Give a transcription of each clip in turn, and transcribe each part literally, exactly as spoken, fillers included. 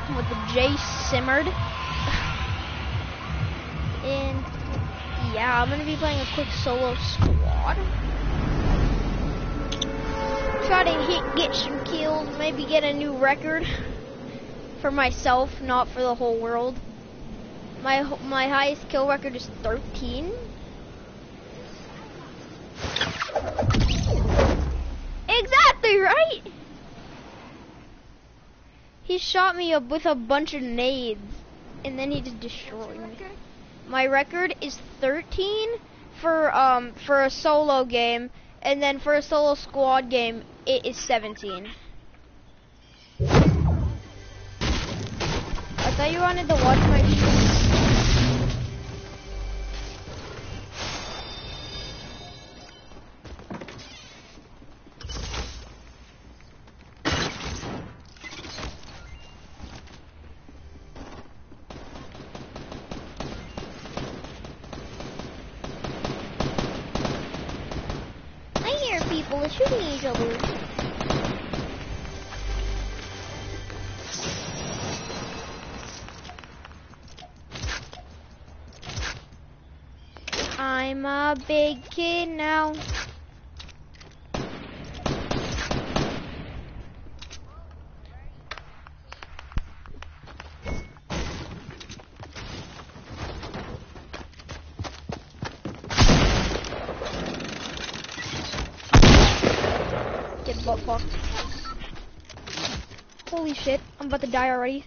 with the J Simmered. And yeah, I'm gonna be playing a quick solo squad. Try to hit, get some kills, maybe get a new record for myself, not for the whole world. My my highest kill record is thirteen. Exactly right. He shot me up with a bunch of nades, and then he just destroyed me. My record is thirteen for um for a solo game, and then for a solo squad game, it is seventeen. I thought you wanted to watch my stream. People are shooting each other. I'm a big kid now. Get butt fucked. Holy shit, I'm about to die already.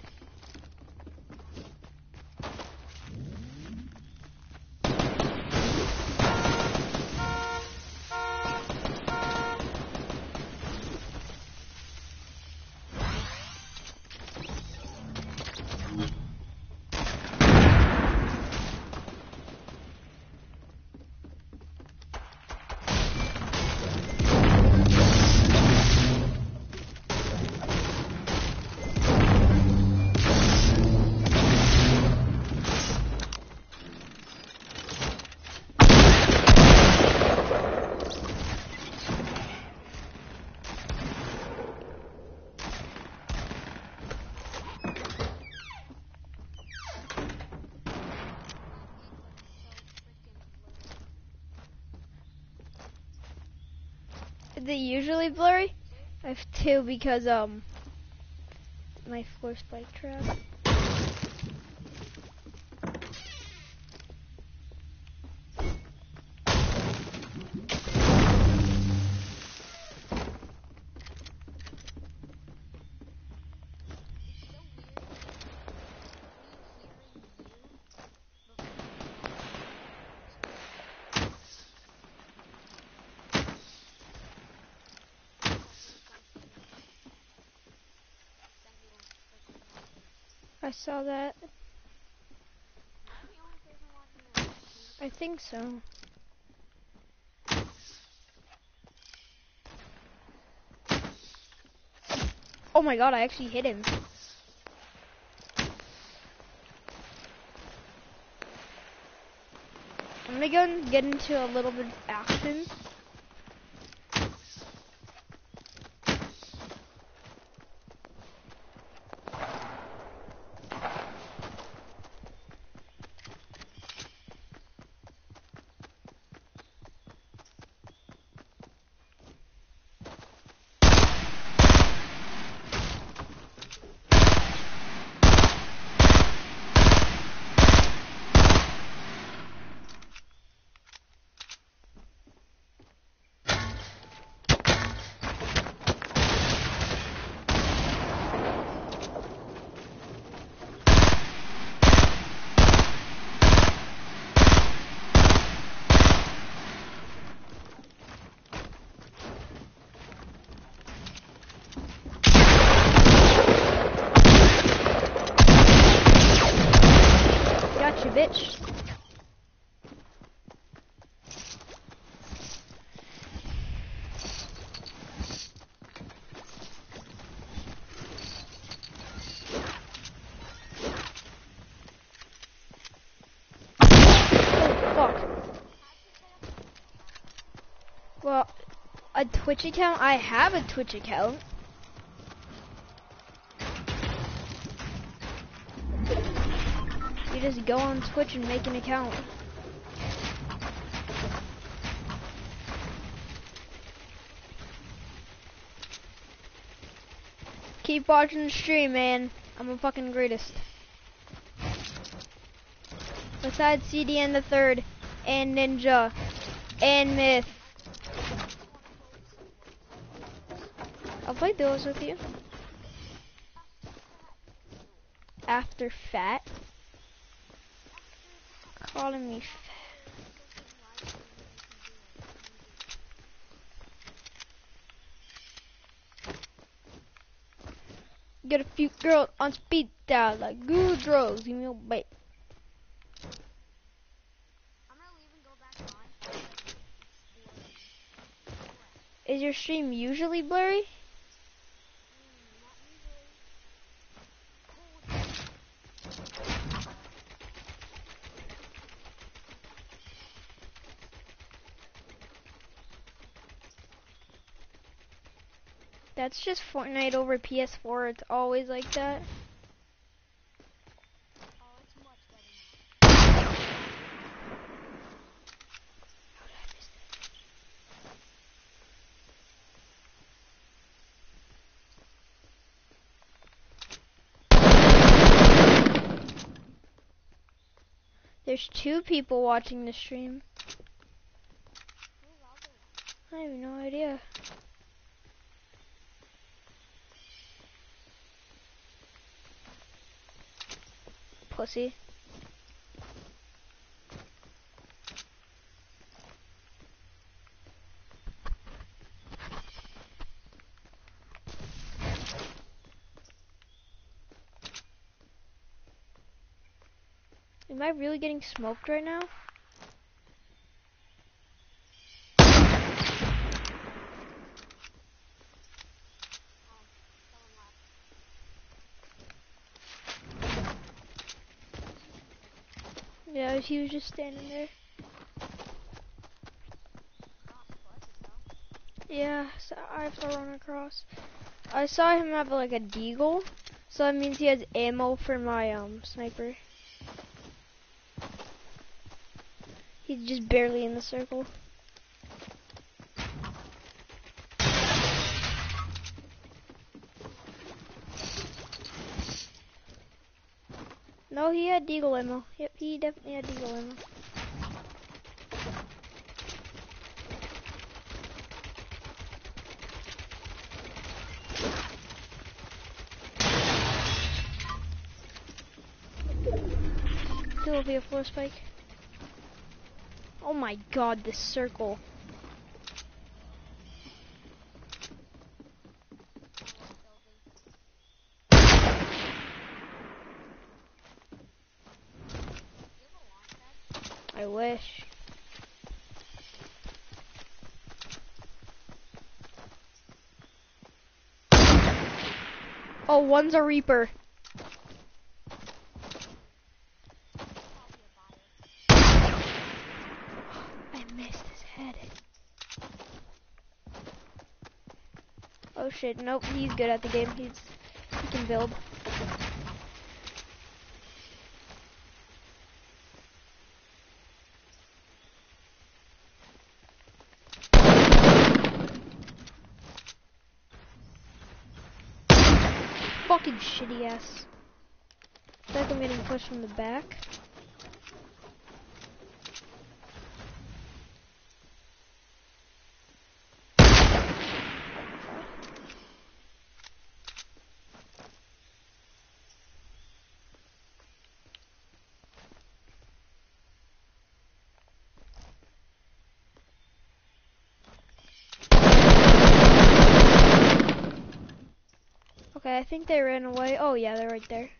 Is it usually blurry? I have two because um my floor spike trap. I saw that. I think so. Oh my god, I actually hit him. I'm gonna go and get into a little bit of action. Gotcha, bitch. Well, a Twitch account? I have a Twitch account. You just go on Twitch and make an account. Keep watching the stream, man. I'm the fucking greatest. Besides C D N the third, and Ninja, and Myth. I'll play those with you. After fat. Calling me fat. Get a few girls on speed dial like good drugs. Give me a bite. I'm gonna leave and go back on. Is your stream usually blurry? That's just Fortnite over P S four. It's always like that. Oh, it's much better now. There's two people watching the stream. I have no idea. Pussy. Am I really getting smoked right now? Yeah, he was just standing there. Yeah, so I have to run across. I saw him have like a deagle, so that means he has ammo for my um sniper. He's just barely in the circle. No, he had deagle ammo. Yep, he definitely had deagle ammo. Still be a floor spike. Oh my god, this circle. I wish. Oh, one's a Reaper. I missed his head. Oh shit, nope, he's good at the game. He's he can build. Fucking shitty ass. I feel like I'm getting pushed from the back. Okay, I think they ran away. Oh yeah, they're right there.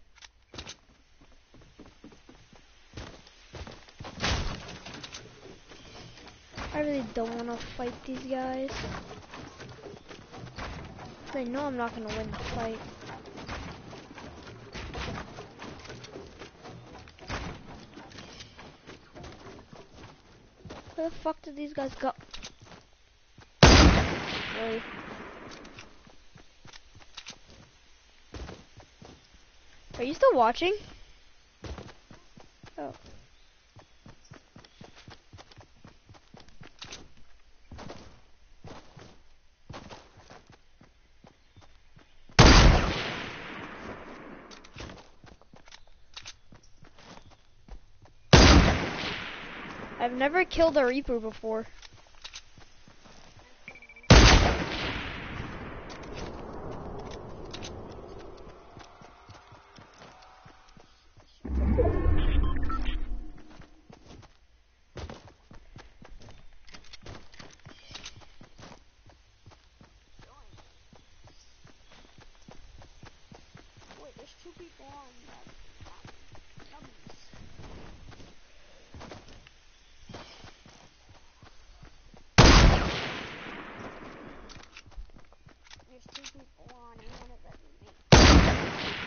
I really don't want to fight these guys. They know I'm not going to win the fight. Where the fuck did these guys go? Really? Are you still watching? Oh. I've never killed a Reaper before. Wait, there's two people on that. Dummies. There's two people on, and one of them is me.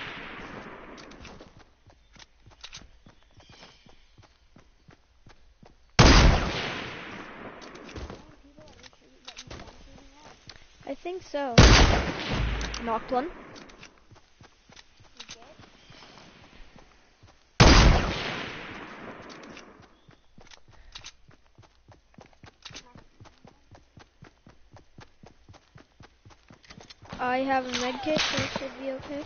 How many people that you're shooting, that you've been shooting at? I think so. Knocked one. You did? I have a med kit, so it should be okay.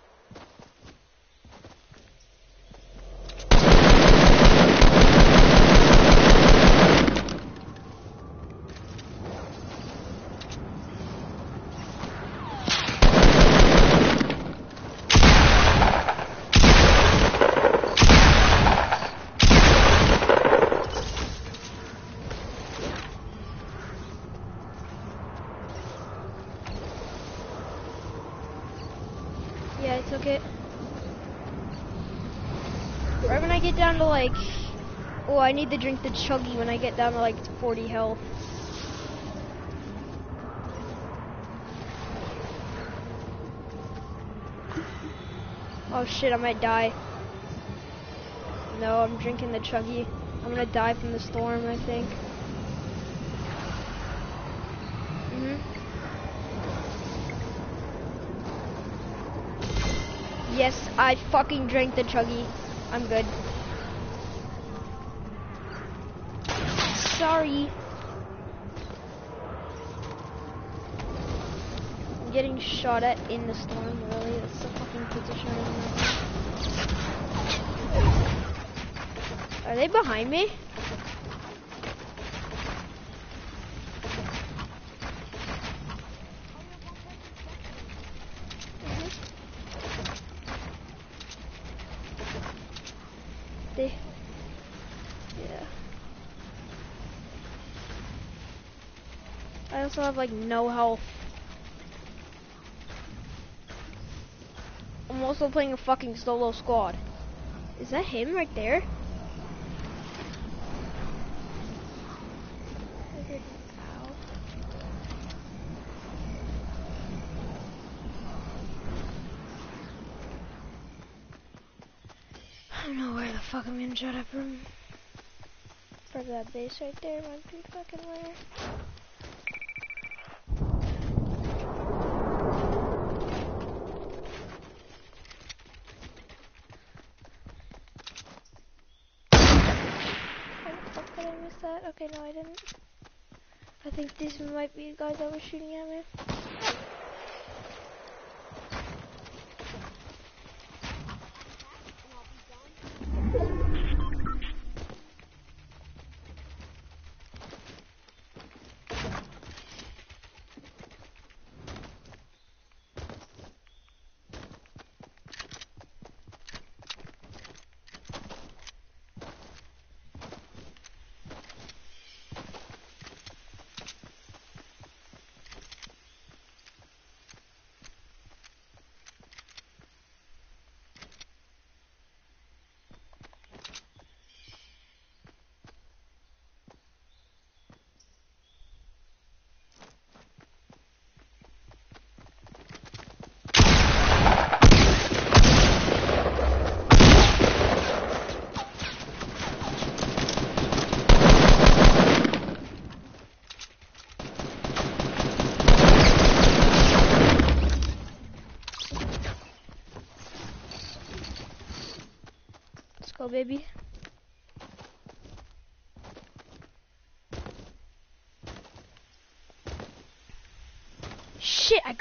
Yeah, I took it. Right when I get down to like, oh, I need to drink the chuggy when I get down to like forty health. Oh shit, I might die. No, I'm drinking the chuggy. I'm gonna die from the storm, I think. Mhm. Yes, I fucking drank the chuggy. I'm good. Sorry. I'm getting shot at in the storm, really. That's the fucking position I'm in. Are they behind me? They, yeah. I also have like no health. I'm also playing a fucking solo squad. Is that him right there? Ow. I don't know where the fuck I'm getting shot at from. Probably that base right there might be fucking where. How the fuck did I miss that? Okay, no I didn't. I think these might be the guys that were shooting at me. Let's go, baby.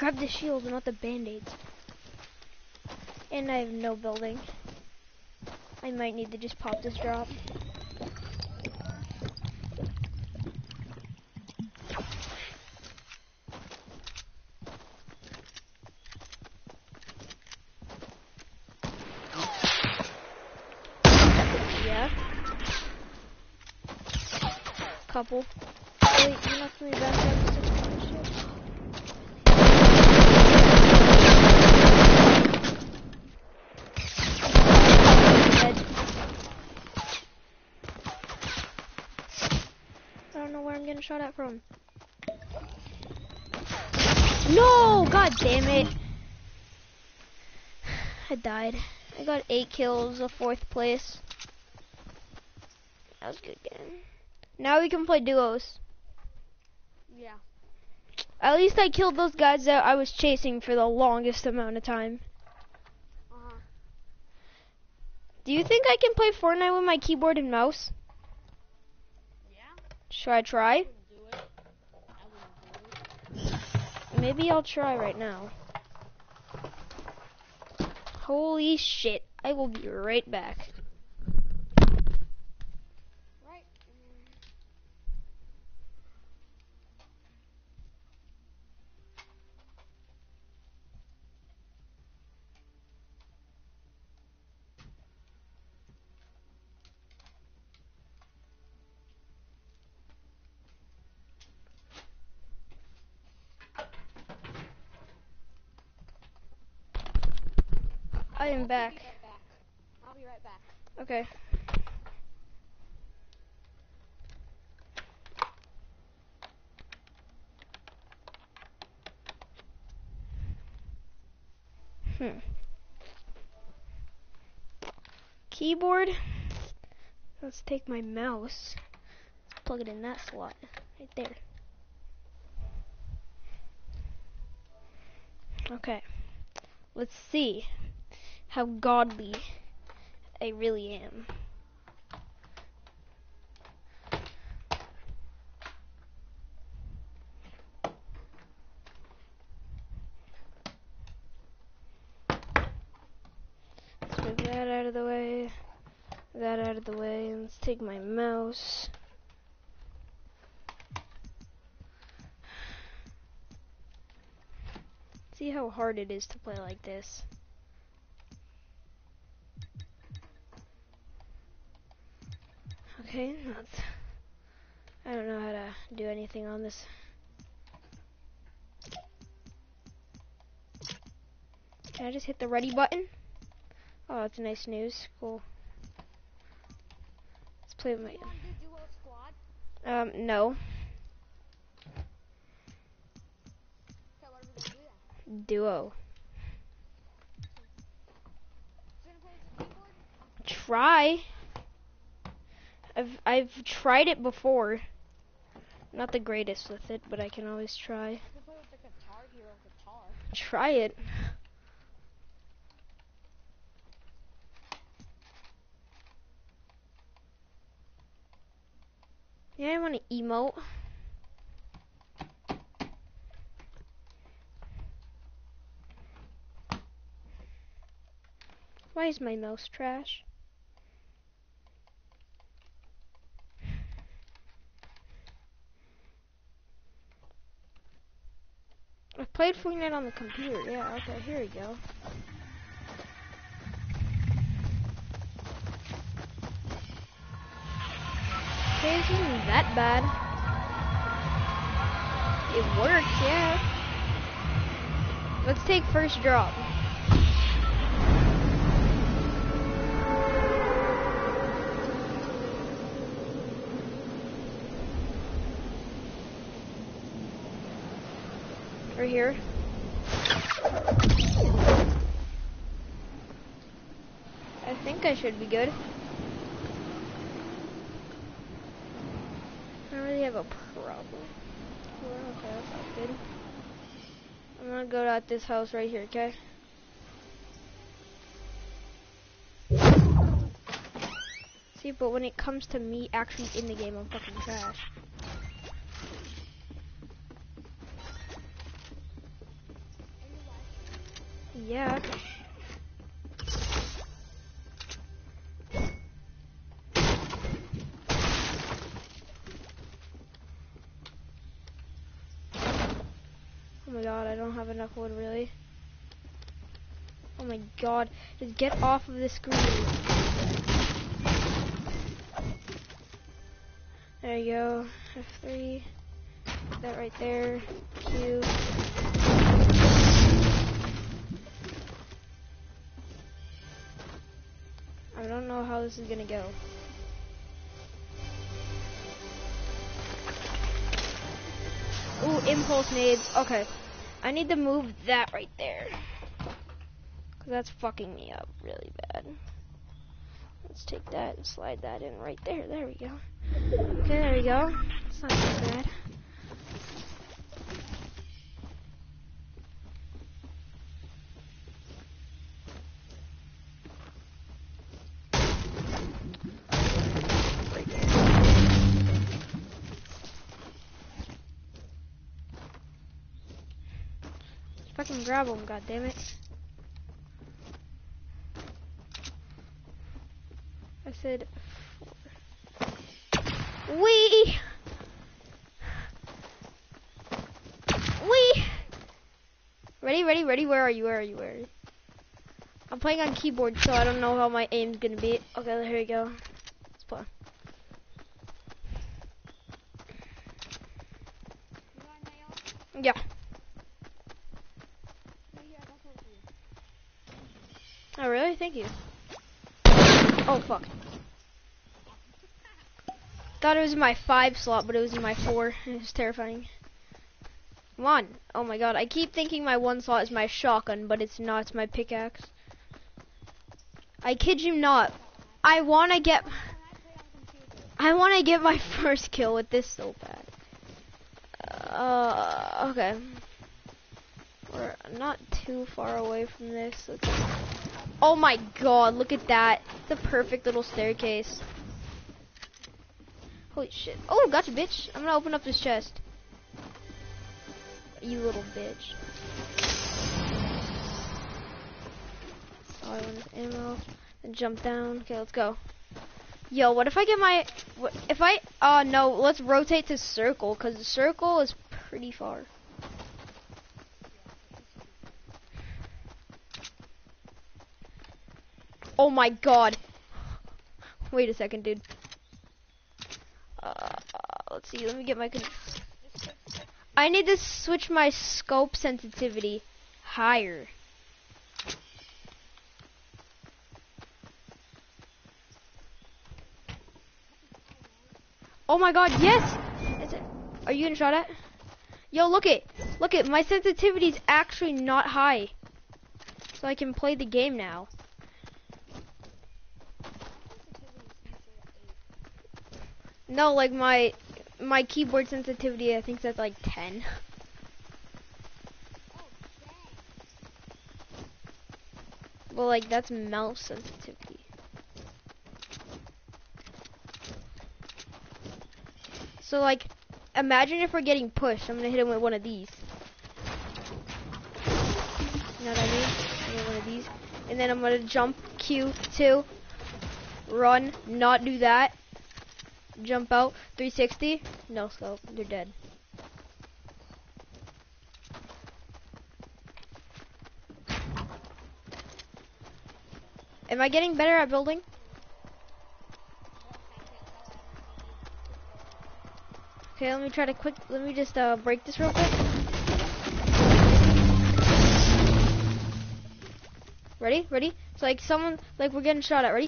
Grab the shield, not the band-aids. And I have no building. I might need to just pop this drop. Yeah. Couple. Oh, wait, you knocked me back down to six point shit. Dead. I don't know where I'm getting shot at from. No! God damn it. I died. I got eight kills, a fourth place. That was a good game. Now we can play duos. Yeah. At least I killed those guys that I was chasing for the longest amount of time. Uh-huh. Do you think I can play Fortnite with my keyboard and mouse? Yeah. Should I try? I wouldn't do it. I wouldn't do it. Maybe I'll try right now. Holy shit. I will be right back. Right. I am back. I'll be right back. I'll be right back. Okay. Hmm. Keyboard. Let's take my mouse. Let's plug it in that slot. Right there. Okay. Let's see how godly I really am. Let's move that out of the way. That out of the way. And let's take my mouse. See how hard it is to play like this. Okay, that's, I don't know how to do anything on this. Can I just hit the ready button? Oh, that's nice news. Cool. Let's play with my. You want to do duo squad? Um, no. Okay, what are we gonna do then? Duo. You gonna play with the keyboard? Try. I've I've tried it before. Not the greatest with it, but I can always try. You can play with the Guitar Hero guitar. Try it. Yeah, I want to emote. Why is my mouse trash? I've played Fortnite on the computer. Yeah, okay, here we go. Okay, this isn't that bad. It works, yeah. Let's take first drop. Right here. I think I should be good. I don't really have a problem. Well, okay, that's not good. I'm gonna go at this house right here, okay? See, but when it comes to me actually in the game, I'm fucking trash. Yeah. Oh my god, I don't have enough wood, really. Oh my god, just get off of the screen. There you go, F three, that right there, Q. I don't know how this is gonna go. Ooh, impulse nades, okay. I need to move that right there. Cause that's fucking me up really bad. Let's take that and slide that in right there. There we go. Okay, there we go. It's not too bad. Fucking grab him, goddammit. I said four. Wee! Wee! Ready, ready, ready? Where are you? Where are you? Where are you? I'm playing on keyboard, so I don't know how my aim's gonna be. Okay, here we go. Let's play. Yeah. Oh, really? Thank you. Oh, fuck. Thought it was in my five slot, but it was in my four. It was terrifying. Come on. Oh my god. I keep thinking my one slot is my shotgun, but it's not. It's my pickaxe. I kid you not. I want to get... I want to get my first kill with this so bad. Uh, okay. We're not too far away from this. Let's... Oh my god, look at that. It's a perfect little staircase. Holy shit. Oh, gotcha, bitch. I'm gonna open up this chest. You little bitch. Oh, I want this ammo. And jump down. Okay, let's go. Yo, what if I get my... What, if I... Uh, no, let's rotate to circle, because the circle is pretty far. Oh my god. Wait a second, dude. Uh, let's see, let me get my... Con I need to switch my scope sensitivity higher. Oh my god, yes! Is it, are you getting shot at? Yo, look it. Look it, my sensitivity is actually not high. So I can play the game now. No, like my my keyboard sensitivity, I think that's like ten. Well, like that's mouse sensitivity. So like, imagine if we're getting pushed. I'm gonna hit him with one of these. You know what I mean? I'm gonna one of these, and then I'm gonna jump Q two, run, not do that. Jump out, three sixty, no scope, they're dead. Am I getting better at building? Okay, let me try to quick, let me just uh, break this real quick. Ready, ready? It's like someone, like we're getting shot at, ready?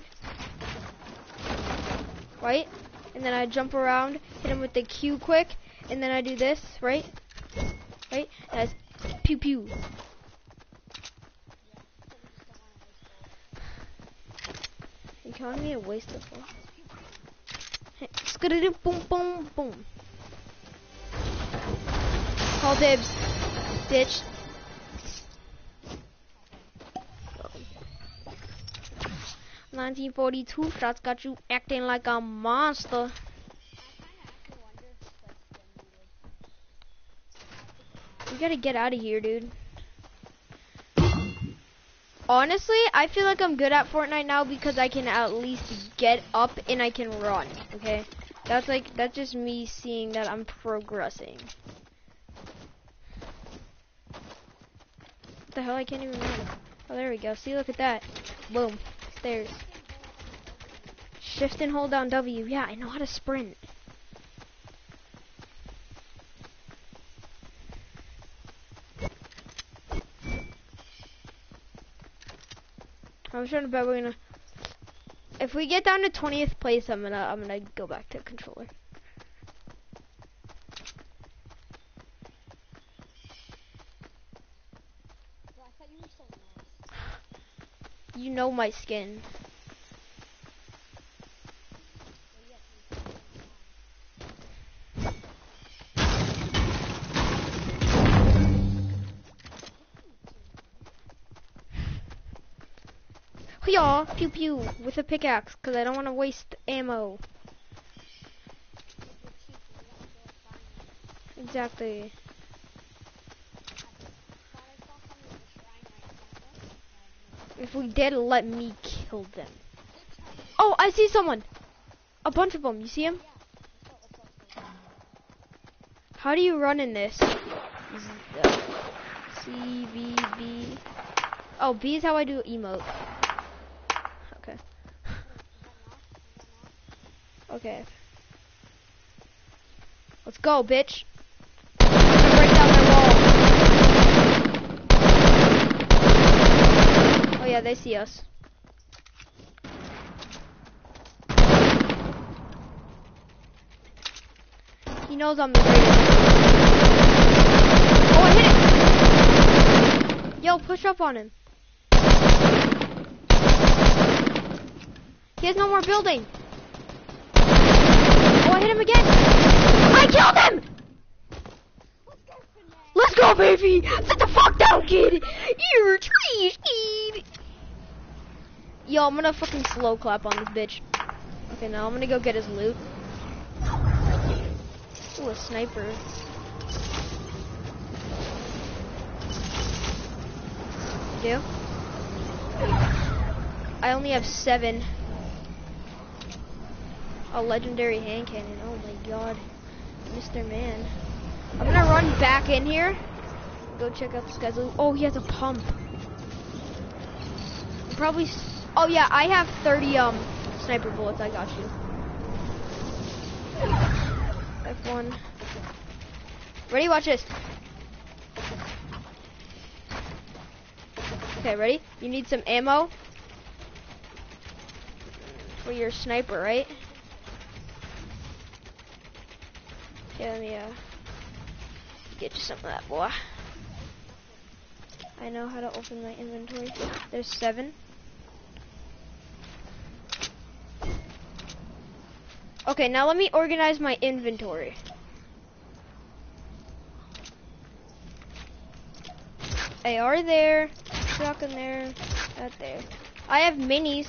Right? And then I jump around, hit him with the Q quick, and then I do this, right? Right? And I pew pew. You calling me a waste of fun? Hey, skidoo boom boom boom. Call dibs, bitch. nineteen forty-two shots got you acting like a monster. You gotta get out of here, dude. Honestly, I feel like I'm good at Fortnite now because I can at least get up and I can run, okay? That's like, that's just me seeing that I'm progressing. What the hell, I can't even run. Oh, there we go. See, look at that. Boom. Stairs. Shift and hold down W. Yeah, I know how to sprint. I was trying to bet we're gonna. If we get down to twentieth place, I'm gonna I'm gonna go back to controller. Bro, I thought you were so nice. You know my skin. Well, yes, you can. Hoo-yah, pew pew, with a pickaxe, cause I don't want to waste ammo. If you're cheap, you don't feel fine. Exactly. Thought I saw someone in the shrine right in front of us. If we did, let me kill them. Good time. Oh, I see someone. A bunch of them. You see him? Yeah. Let's go, let's go, let's go. How do you run in this? Z- uh, C, B, B. Oh, B is how I do emote. Okay. Is that enough? Is that enough? Okay. Let's go, bitch. I'm gonna break down my wall. Oh yeah, they see us. He knows I'm the greatest. Oh, I hit it! Yo, push up on him. He has no more building. Oh, I hit him again. I killed him! Let's go, Finesse. Let's go, baby! Sit the fuck down, kid! You're trash, kid! Yo, I'm gonna fucking slow clap on this bitch. Okay, now I'm gonna go get his loot. Ooh, a sniper. You do? I only have seven. A legendary hand cannon. Oh my god. Mister Man. I'm gonna run back in here. Go check out this guy's loot. Oh, he has a pump. Probably. S oh yeah, I have thirty um sniper bullets. I got you. F one. Ready? Watch this. Okay, ready? You need some ammo for your sniper, right? Okay, let me uh, get you some of that, boy. I know how to open my inventory. There's seven. Okay, now let me organize my inventory. A R there, shotgun there, that there. I have minis.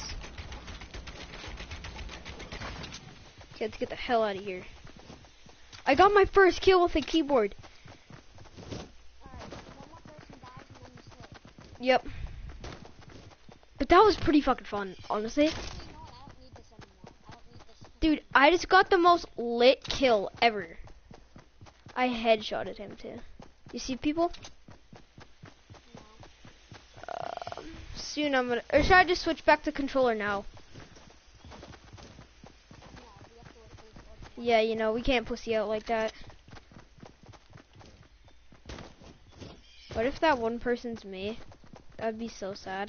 Okay, let's get the hell out of here. I got my first kill with a keyboard. Alright, one more person dies and then you slip. Yep. But that was pretty fucking fun, honestly. Actually, you know what? I don't need this anymore. I don't need this. Dude, I just got the most lit kill ever. I headshotted him too. You see people? No. Uh, soon I'm gonna, or should I just switch back to controller now? No, we have to wait for this one. Yeah, you know, we can't pussy out like that. What if that one person's me? That'd be so sad.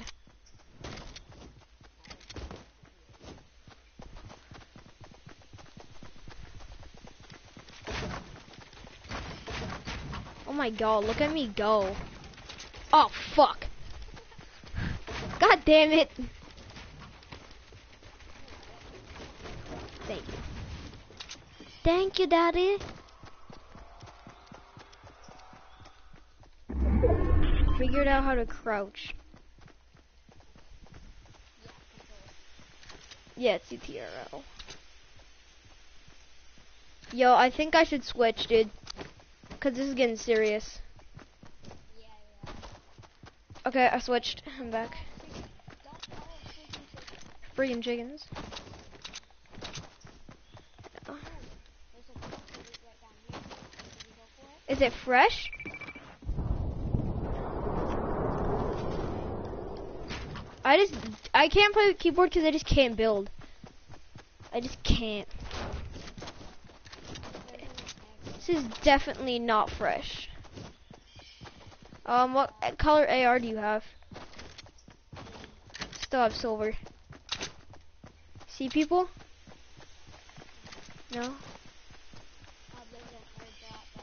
Oh my god, look at me go. Oh, fuck. God damn it. Thank you. Thank you, Daddy. Figured out how to crouch. Yeah, it's C T R L. Yo, I think I should switch, dude. Cause this is getting serious. Yeah, yeah. Okay, I switched. I'm back. Freaking chickens. There's a chocolate right down here. Can you go for it? Is it fresh? I just, I can't play with keyboard because I just can't build. I just can't. This is definitely not fresh. Um, what color A R do you have? Still have silver. See people? No? Uh, there's an airdrop,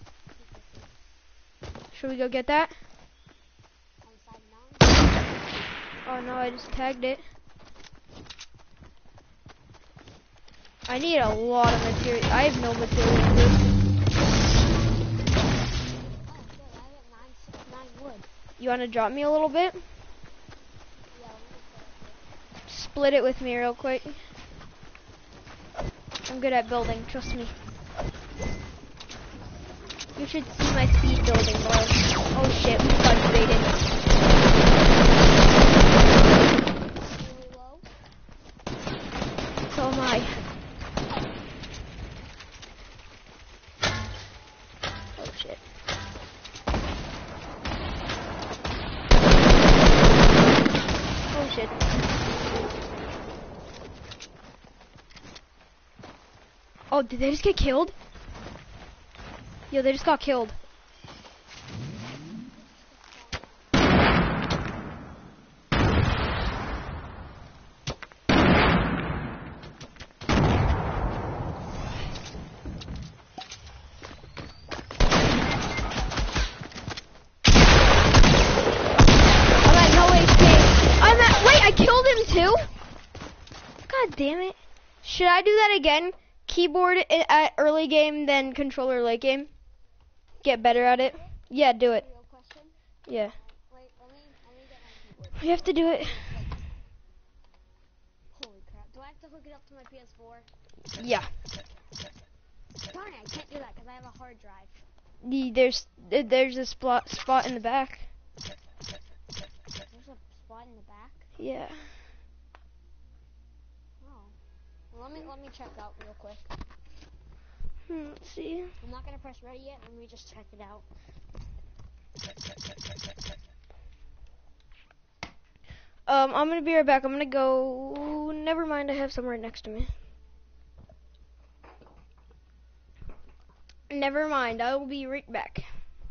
uh, Should we go get that? on the side of the mountain. Oh no, I just tagged it. I need a lot of material. I have no material. Oh, good. I have nine, six, nine wood. You want to drop me a little bit? Yeah, let me put it Split it with me real quick. I'm good at building, trust me. You should see my speed building, bro. Oh shit, we got invaded. really low. So am I. Oh shit. Oh shit. Oh, did they just get killed? Yo, they just got killed. I'm at no H P. I'm at, wait, I killed him too? God damn it. Should I do that again? Keyboard i- at early game, then controller late game? Get better at it? Yeah, do it. Real question. Yeah. Wait, let me, let me get my keyboard. We have to do it. Holy crap. Do I have to hook it up to my P S four? Yeah. Darn it, I can't do that because I have a hard drive. The- There's there's a spot spot in the back. There's a spot in the back? Yeah. Oh. Well, let me, let me check out real quick. Hmm, let's see. I'm not gonna press ready yet. Let me just check it out. Um, I'm gonna be right back. I'm gonna go. Never mind. I have some right next to me. Never mind. I will be right back.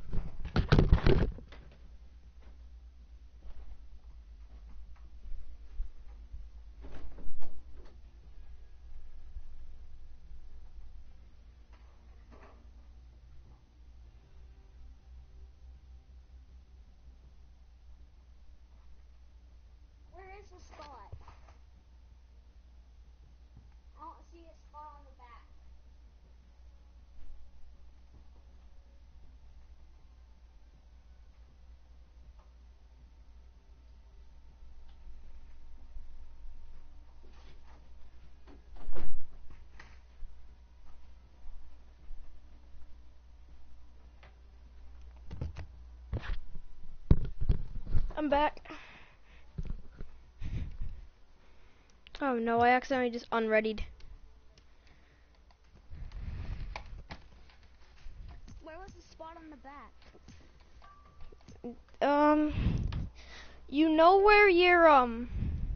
Where is the spot? I don't see a spot on the back. I'm back. Oh no! I accidentally just unreadied. Where was the spot on the back? Um, you know where your um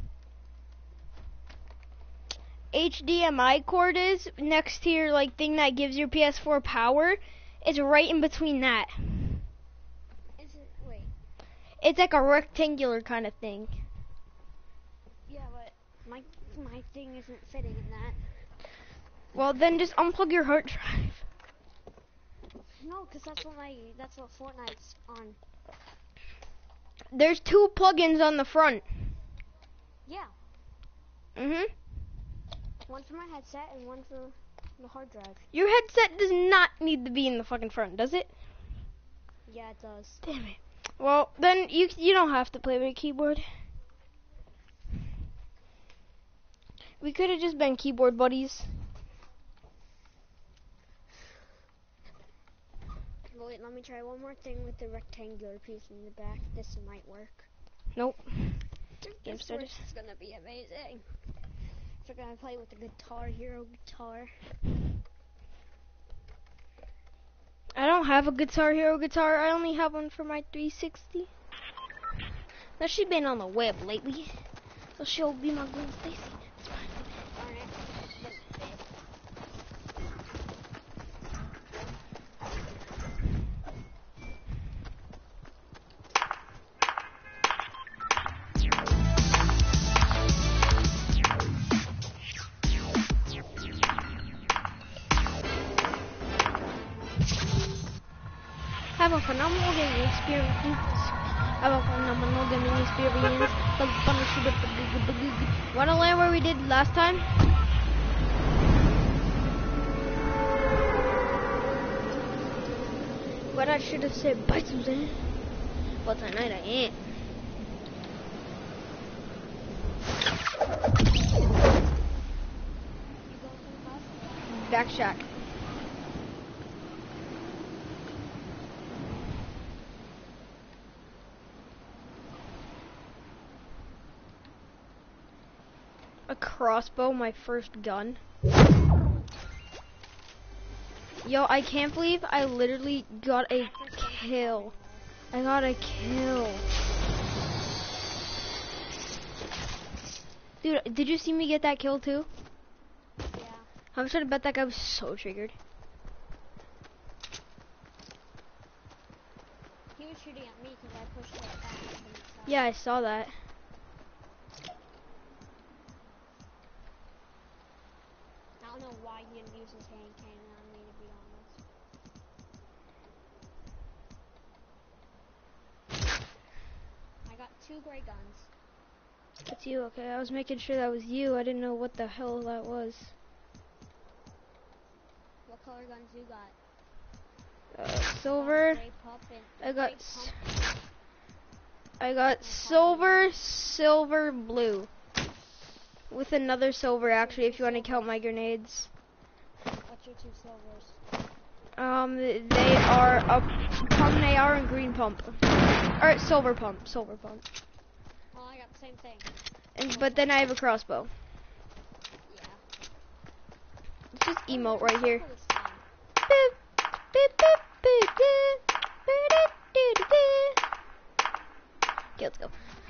H D M I cord is next to your like thing that gives your P S four power? It's right in between that. Is it, wait. It's like a rectangular kind of thing. Yeah, but my, my thing isn't fitting in that. Well, then just unplug your hard drive. No, because that's what my, that's what Fortnite's on. There's two plugins on the front. Yeah. Mhm. One for my headset and one for the hard drive. Your headset does not need to be in the fucking front, does it? Yeah, it does. Damn it. Well, then you you don't have to play with a keyboard. We could have just been keyboard buddies. Wait, let me try one more thing with the rectangular piece in the back. This might work. Nope. Game This started. Switch is gonna be amazing. We're gonna play with the Guitar Hero guitar. I don't have a Guitar Hero guitar. I only have one for my three sixty. Now she's been on the web lately, so she'll be my Gwen Stacy. It's fine. Darn it. Have a phenomenal gaming experience. Have a phenomenal gaming experience. The fun shoot up the boogie boogie. Wanna land where we did last time? But I should have said bye, Suzanne. But tonight I ain't. Back shack. A crossbow, my first gun. Yo, I can't believe I literally got a kill. I got a kill. Dude, did you see me get that kill too? Yeah. I'm trying to bet that guy was so triggered. He was shooting at me because I pushed like back up and stuff. Yeah, I saw that. I don't know why he didn't use his hand cannon on me, to be honest. I got two gray guns. That's you, okay? I was making sure that was you. I didn't know what the hell that was. What color guns you got? Uh, silver. Gray pup and I got. gray S pump. I got silver, silver, blue. With another silver, actually, if you want to count my grenades. What's your two silvers? Um, they are a pump, they are a green pump. Or silver pump, silver pump. Well, I got the same thing. And but then I have a crossbow. Yeah. Let's just emote right here. Circle this time. Boop, boop, boop, boop, boop, boop, doo, doo, doo. Okay, let's go.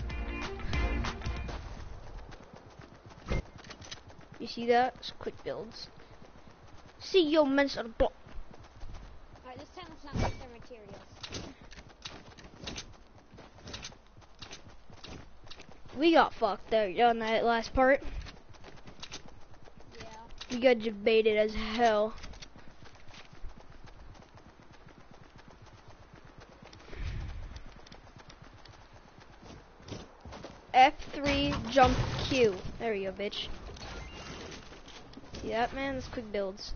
You see that? It's quick builds. See your men's on the block. Alright, this time let's not waste their materials. We got fucked there on that last part. Yeah. We got debated as hell. F three, jump Q. There we go, bitch. See that, man? That's quick builds.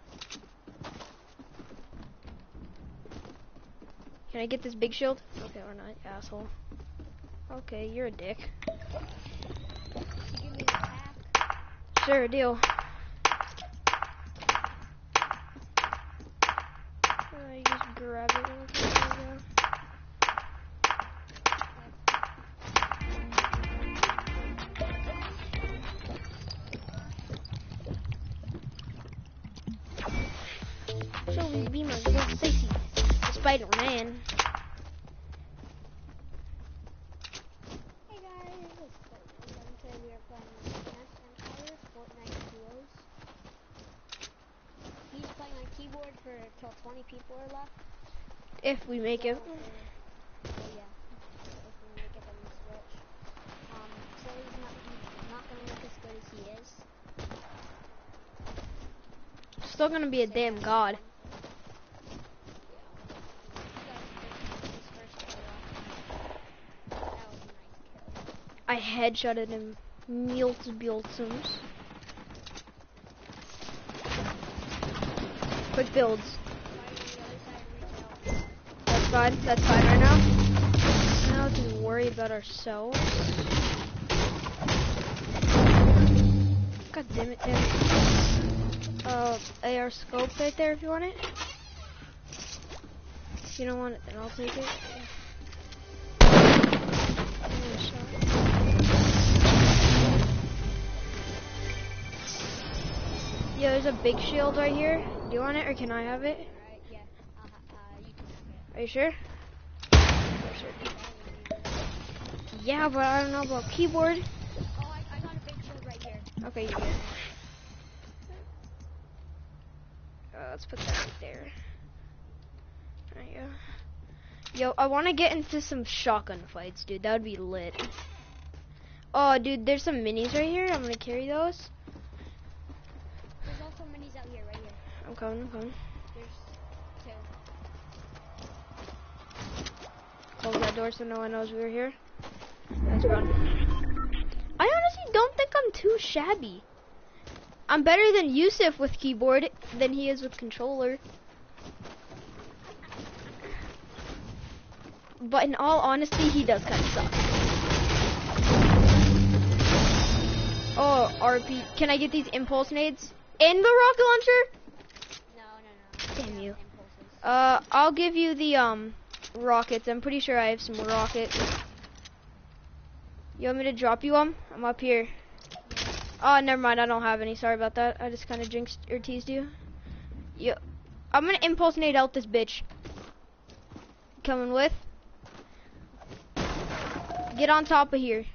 Can I get this big shield? Okay, or not, asshole. Okay, you're a dick. You give me the pack. Sure, deal. Uh, you just grab it real quick. There we go. So we be my little Stacy, Spider-Man. Hey guys, it's Spider-Man. And today we are playing Advanced Empires Fortnite duos. He's playing on keyboard for till twenty people are left. If we make So, it. uh, oh yeah, if we make it then we switch. Um, so he's not, he's not gonna look as good as he is. Still gonna be a Say damn that. god. I headshotted him. Mults Bulsums. Quick builds. That's fine. That's fine right now. Now we can worry about ourselves. God damn it, damn. Uh, A R scope right there if you want it. If you don't want it, then I'll take it. Give me a shot. Yeah, there's a big shield right here. Do you want it or can I have it? Alright, yeah. Uh, uh, you can have it. Are you sure? Yeah, but I don't know about keyboard. Oh, I, I got a big shield right here. Okay, you get it. Uh, let's put that right there. There you go. Yo, I want to get into some shotgun fights, dude. That would be lit. Oh, dude, there's some minis right here. I'm gonna carry those. There's also minis out here, right here. I'm coming, I'm coming. There's two. Close that door so no one knows we were here. Let's run. I honestly don't think I'm too shabby. I'm better than Yusuf with keyboard than he is with controller. But in all honesty, he does kind of suck. Oh, R P. Can I get these impulse nades? And the rocket launcher? No, no, no. Damn Yeah, you. impulses. Uh, I'll give you the, um, rockets. I'm pretty sure I have some rockets. You want me to drop you them? I'm up here. Oh, never mind. I don't have any. Sorry about that. I just kind of jinxed or teased you. Yo, I'm gonna impulse nade out this bitch. Coming with? Get on top of here.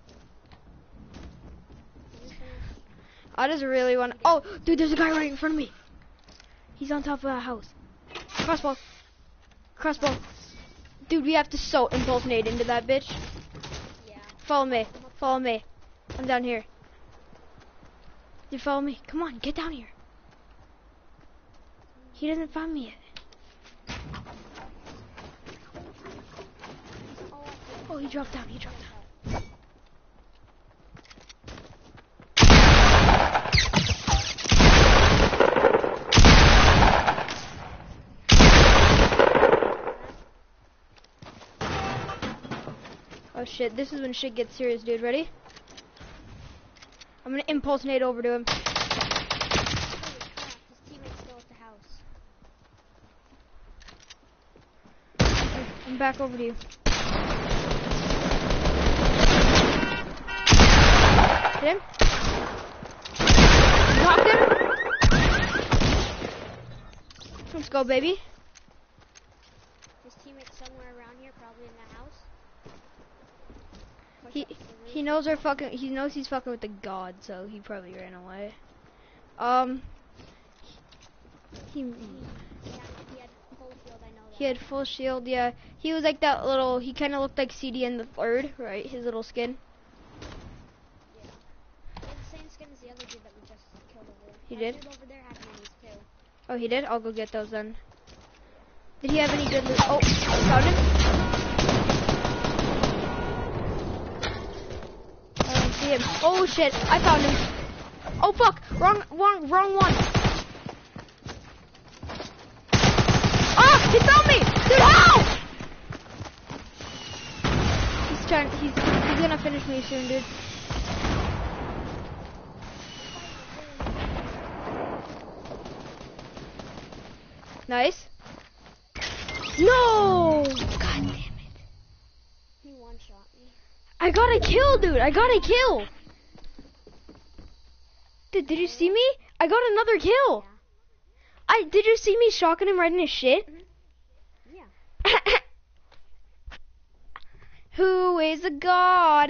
I just really want to. Oh, dude, there's a guy right in front of me. He's on top of that house. Crossbow. Crossbow. Dude, we have to so impulse nade into that bitch. Yeah. Follow me. Follow me. I'm down here. Dude, follow me. Come on, get down here. He doesn't find me yet. Oh, he dropped down. He dropped down. Oh shit, this is when shit gets serious, dude. Ready? I'm gonna impulse nade over to him. Holy crap, his teammate's still at the house. I'm back over to you. Hit him. Knocked him. Let's go, baby. His teammate's somewhere around here, probably in the house. Push He up to the roof. he knows we're fucking. He knows he's fucking with the god, so he probably ran away. Um. He He had, he had full shield, I know that. he had full shield. Yeah, he was like that little. He kind of looked like C D in the third, right? His little skin. Yeah. He had the same skin as the other dude that we just killed over there. He That did? dude over there had minis too. Oh, he did. I'll go get those then. Did he have any good loot? Oh, found him. I don't see him. Oh shit! I found him. Oh fuck! Wrong, wrong, wrong one. Ah! He found me! Dude, ow! He's trying. He's he's gonna finish me soon, dude. Nice. No! God damn it! He one-shot me. I got a kill, dude. I got a kill. Dude, did you see me? I got another kill. Yeah. I did you see me shocking him right in his shit? Yeah. Who is a god?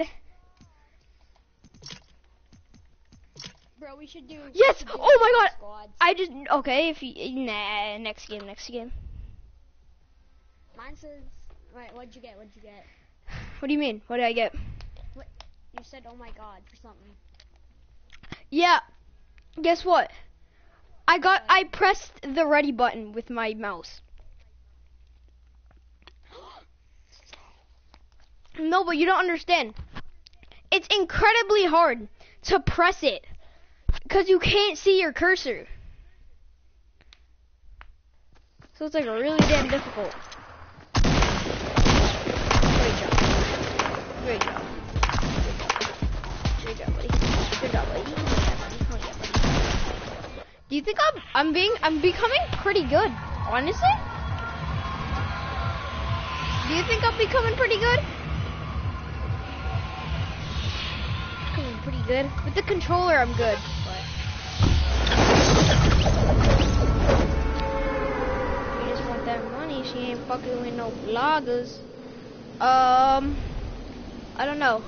Bro, we should do. Yes! we should do Oh my god! Squads. I just okay. If you nah, next game, next game. Mine says. Wait, what'd you get? What'd you get? What do you mean? What did I get? What? You said, "Oh my god," for something. Yeah. Guess what? I got. I pressed the ready button with my mouse. No, but you don't understand. It's incredibly hard to press it because you can't see your cursor. So it's like really damn difficult. Great job. Great job. Great job, buddy. Good job, buddy. Oh, yeah, buddy. Do you think I'm I'm being I'm becoming pretty good, honestly? Do you think I'm becoming pretty good? Becoming pretty good. With the controller I'm good, but money. She ain't fucking with no bloggers. Um, I don't know.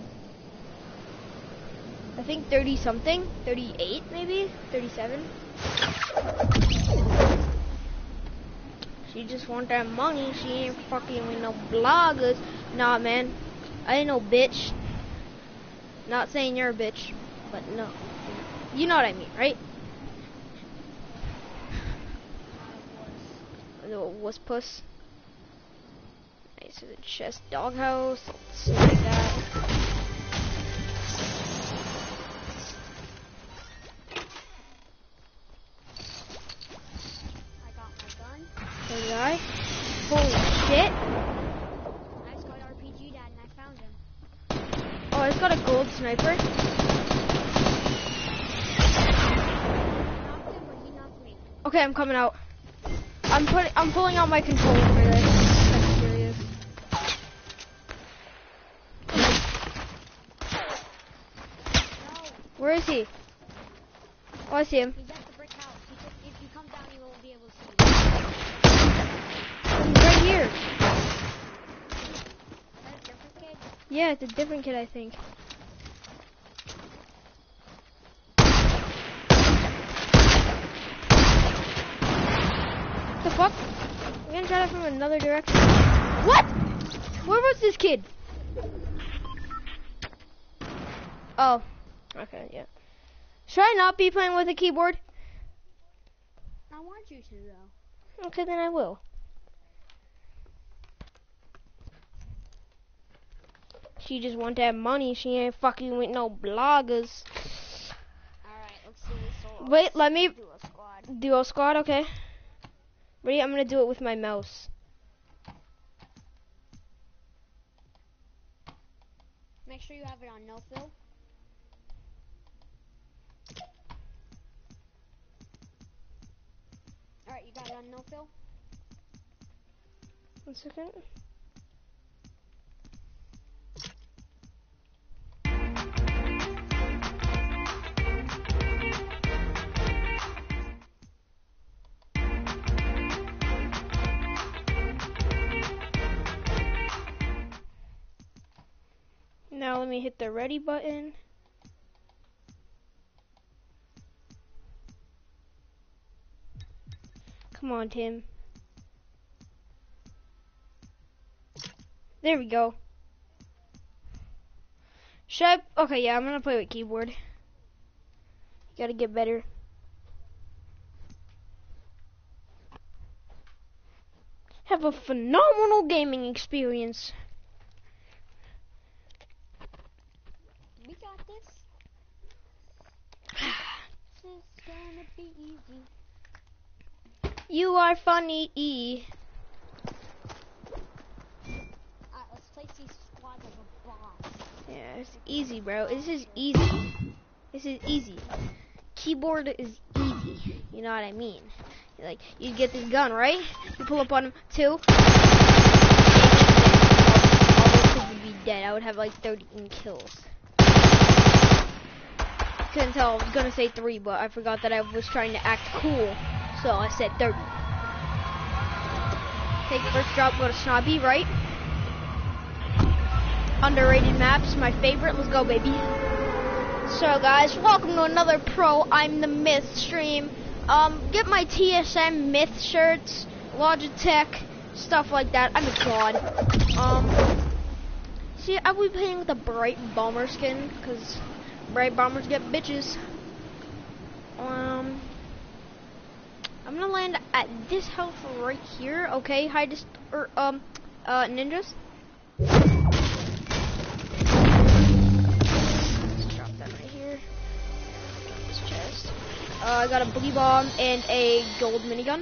I think thirty something, thirty-eight maybe, thirty-seven. She just want that money. She ain't fucking with no bloggers. Nah, man, I ain't no bitch. Not saying you're a bitch, but no, you know what I mean, right? The wuss puss. Nice, so the chest doghouse. Let's see like that. I got my gun. So did I. Holy shit! I just got R P G dad and I found him. Oh, I just got a gold sniper. I knocked him, but he knocked me. Okay, I'm coming out. I'm putting. I'm pulling out my controller for this. I'm curious. No, Where is he? Oh, I see him. he's at the brick house. He just, if you come down, you won't be able to see him. He's right here. Is that a different kid? Yeah, it's a different kid, I think. What the fuck? We're gonna try that from another direction. What? Where was this kid? Oh. Okay, yeah. Should I not be playing with a keyboard? I want you to, though. Okay, then I will. She just want that money. She ain't fucking with no bloggers. Alright, let's do this solo. Wait, let me Do a squad. duo squad. Okay. Ready? I'm gonna do it with my mouse. Make sure you have it on no fill. Alright, you got it on no fill? One second. Now let me hit the ready button. Come on, Tim. There we go. Should I? Okay, yeah, I'm gonna play with keyboard. Gotta get better. Have a phenomenal gaming experience. We got this. This is gonna be easy. You are funny. Alright, let's place these squads like a boss. Yeah, it's easy, bro. This is easy. This is easy. Keyboard is easy. You know what I mean? Like, you get this gun, right? You pull up on him, two. All those kids would be dead. I would have like thirteen kills. Couldn't tell. I was gonna say three, but I forgot that I was trying to act cool, so I said thirty. Take first drop, go to Snobby, right? Underrated maps, my favorite. Let's go, baby. So, guys, welcome to another Pro I'm the Myth stream. Um, get my T S M Myth shirts, Logitech, stuff like that. I'm a god. Um, see, I will be playing with a Bright Bomber skin, because Bright Bombers get bitches. Um, I'm gonna land at this house right here, okay? Hi, just, or, um, uh, ninjas. Let's drop that right here. Drop this chest. Uh, I got a boogie bomb and a gold minigun.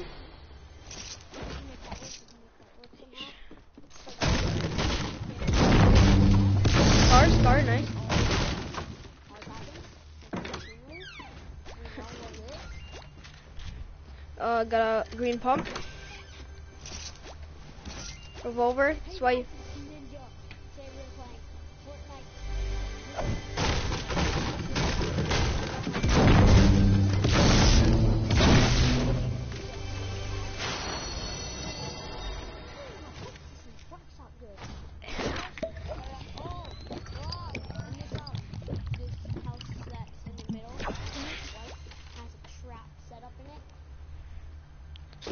Scar, scar, nice. Uh, got a green pump. Revolver, that's why you...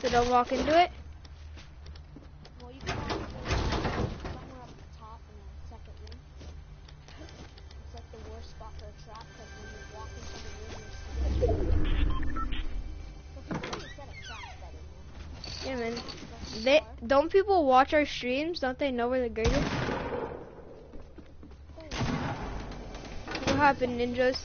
So don't walk into it. Well, you can walk in somewhere up the top in the second room. It's like the worst spot for a trap because when you walk into the room, you're scared. But people need to set up traps better, man. Yeah, man. You don't have to go too They far. don't people watch our streams? Don't they know we're the greatest? What happened, ninjas?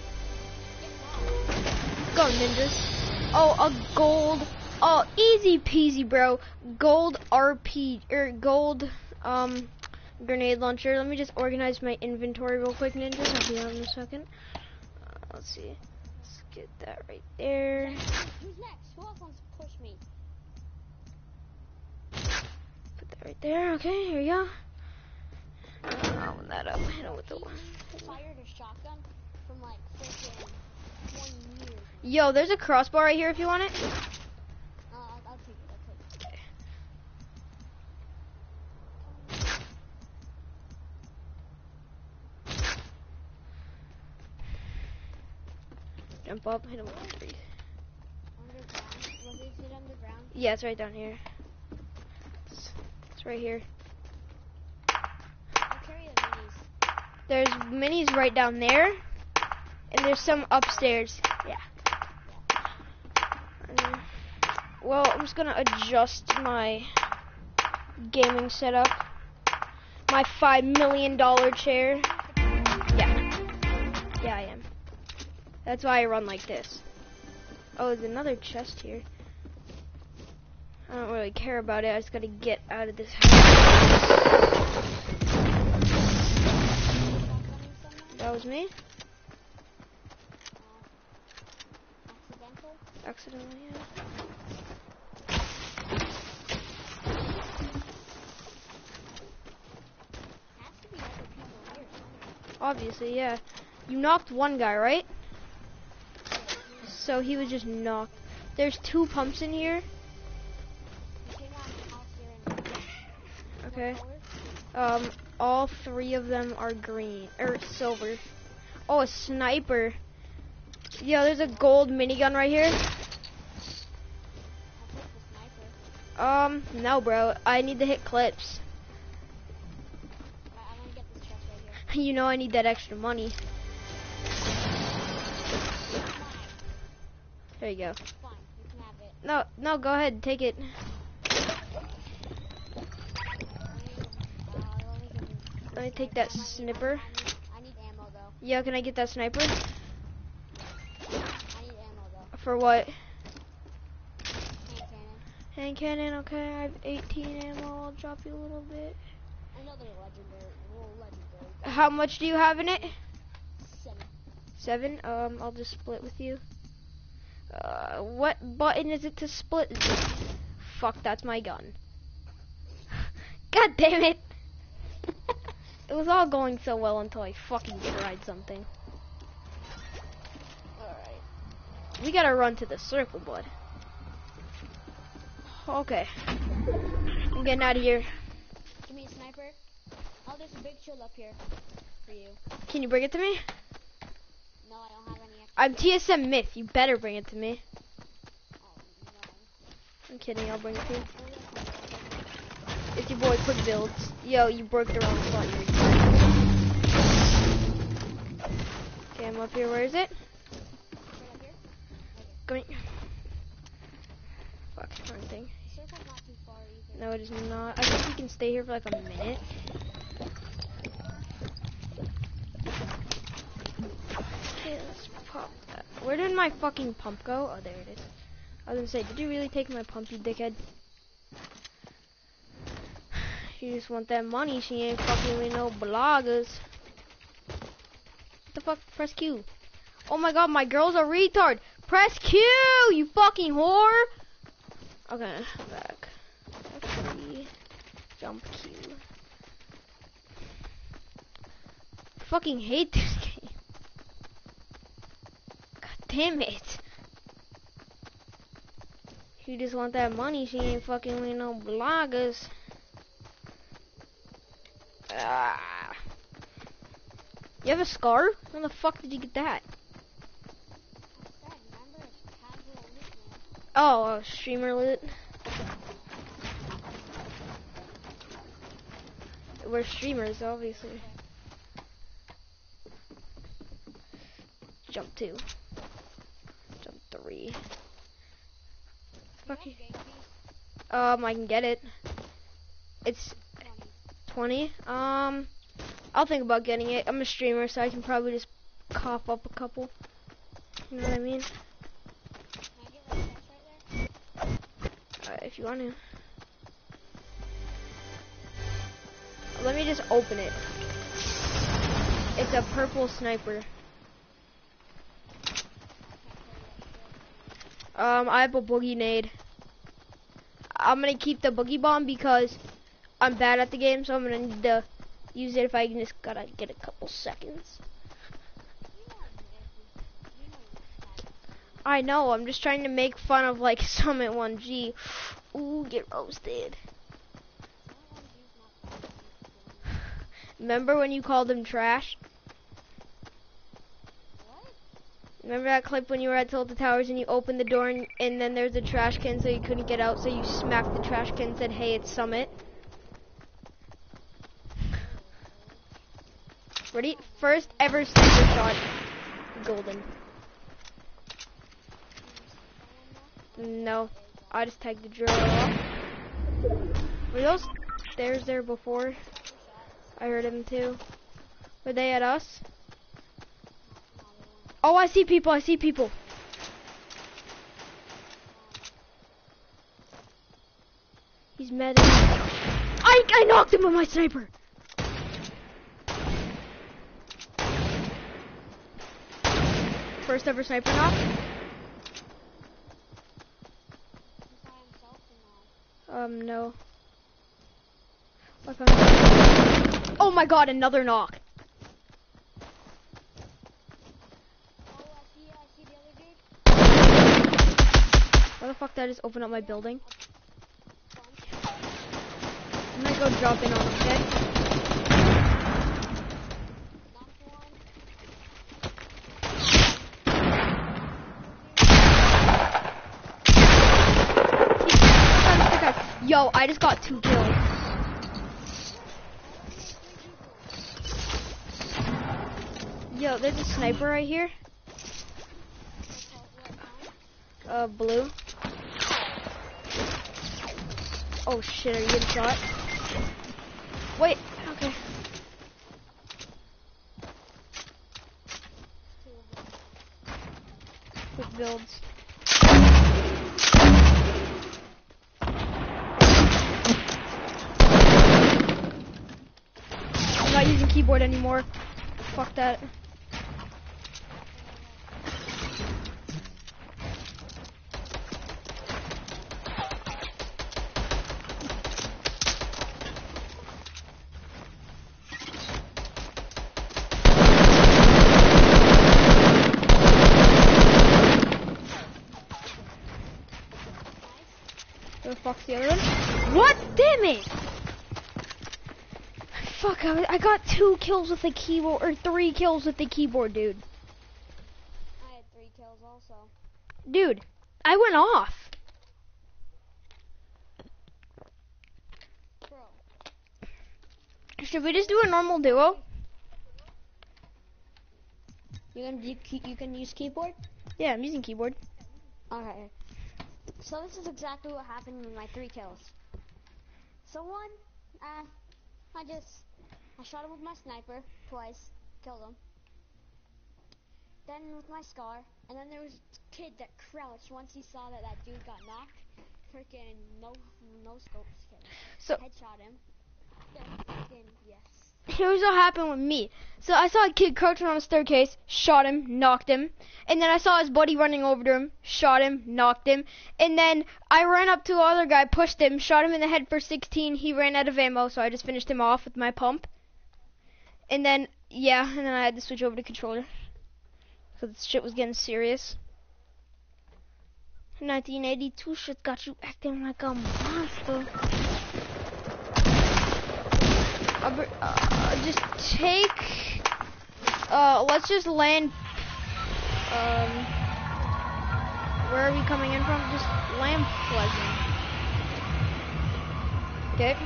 Go, ninjas. Oh, a gold. Oh, easy peasy, bro. Gold R P or gold um grenade launcher. Let me just organize my inventory real quick, ninjas. I'll be on in a second. Uh, let's see. Let's get that right there. Who's next? Who else wants to push me? Put that right there. Okay, here we go. Uh, open that up. Hit it with the one. Fired a shotgun from like freaking twenty years. Yo, there's a crossbar right here if you want it. Uh, I'll, I'll take it. I'll take it. Jump up, hit him with the three. Underground. Was it underground? Yeah, it's right down here. It's, it's right here. I'll carry the minis. There's minis right down there, and there's some upstairs. Yeah. Um, well, I'm just gonna adjust my gaming setup. My five million dollar chair. Yeah. Yeah, I am. That's why I run like this. Oh, there's another chest here. I don't really care about it. I just gotta get out of this house. That was me? Accidental? Accidentally, yeah. Has to be other people here. Obviously, yeah. You knocked one guy, right? So he was just knocked. There's two pumps in here. He came out of the house here and Okay. what color? Um, all three of them are green or silver. Oh, a sniper. Yeah, there's a gold minigun right here. I'll take the sniper. Um, no, bro. I need to hit clips. I, I want to get this chest right here. You know I need that extra money. There you go. Fine, you can have it. No, no, go ahead, take it. Let me take that sniper. I need, I need ammo though. Yeah, can I get that sniper? I need ammo though. For what? Hand cannon. Hand cannon, okay. I have eighteen ammo. I'll drop you a little bit. Another legendary. Well, legendary. How much do you have in it? Seven. Seven? Um, I'll just split with you. Uh, what button is it to split? Fuck, that's my gun. God damn it! It was all going so well until I fucking tried something. Alright. We gotta run to the circle, bud. Okay. I'm getting out of here. Give me a sniper. Oh, there's a big shield up here for you. Can you bring it to me? No, I don't have any extra. I'm T S M Myth. You better bring it to me. Oh, no. I'm kidding. I'll bring it to you. Oh, yes, I will. It's your boy Quick Builds. Yo, you broke the wrong spot. Okay, I'm up here. Where is it? Right up here? Come here. Fuck, wrong thing. The circle's not too far either. No, it is not. I think we can stay here for like a minute. Okay, let's pop that. Where did my fucking pump go? Oh, there it is. I was gonna say, did you really take my pump, you dickhead? She just want that money. She ain't fucking with no bloggers. What the fuck? Press Q. Oh my god, my girl's a retard. Press Q, you fucking whore. Okay, back. Actually, jump Q. Fucking hate this game. God damn it. She just want that money. She ain't fucking with no bloggers. Ah. You have a scar? When the fuck did you get that? What's that? Remember, it's casual nickname. Oh, uh, streamer loot. We're streamers, obviously. Jump two. Jump three. Fuck you. Um, I can get it. It's twenty. Um, I'll think about getting it. I'm a streamer, so I can probably just cough up a couple. You know what I mean? Uh, if you want to. Let me just open it. It's a purple sniper. Um, I have a boogie nade. I'm gonna keep the boogie bomb because I'm bad at the game, so I'm gonna need to use it if I can just gotta get a couple seconds. I know, I'm just trying to make fun of like Summit one G. Ooh, get roasted. Remember when you called him trash? What? Remember that clip when you were at Tilted Towers and you opened the door and, and then there's a trash can so you couldn't get out, so you smacked the trash can and said, hey, it's Summit? Ready? First ever sniper shot. Golden. No. I just tagged the drill off. Were those stairs there before? I heard him too. Were they at us? Oh, I see people, I see people. He's mad at me. I, I knocked him with my sniper. First ever sniper knock. Um, no. Oh my god, another knock. Why the fuck did I just open up my building? I'm gonna go drop in on him, okay? Yo, I just got two kills. Yo, there's a sniper right here. Uh, blue. Oh shit, are you getting shot? Wait, okay. Quick builds. I'm not using keyboard anymore. Fuck that. Where the fuck's the other one? What? Damn it! Fuck, I, I got two kills with the keyboard, or three kills with the keyboard, dude. I had three kills also. Dude, I went off. Bro. Should we just do a normal duo? You can you, you can use keyboard? Yeah, I'm using keyboard. Okay. So this is exactly what happened with my three kills. So one, uh, I just I shot him with my sniper twice, killed him. Then with my scar, and then there was a kid that crouched once he saw that that dude got knocked. Freaking no no scopes him. So Headshot him. Then freaking yes. here's what happened with me. So I saw a kid crouching on a staircase, shot him, knocked him, and then I saw his buddy running over to him, shot him, knocked him, and then I ran up to the other guy, pushed him, shot him in the head for sixteen. He ran out of ammo, so I just finished him off with my pump. And then yeah, and then I had to switch over to controller because shit was getting serious. nineteen eighty-two shit got you acting like a monster. Uh, just take, uh, let's just land, um, Where are we coming in from? Just Lamp Pleasant. Okay.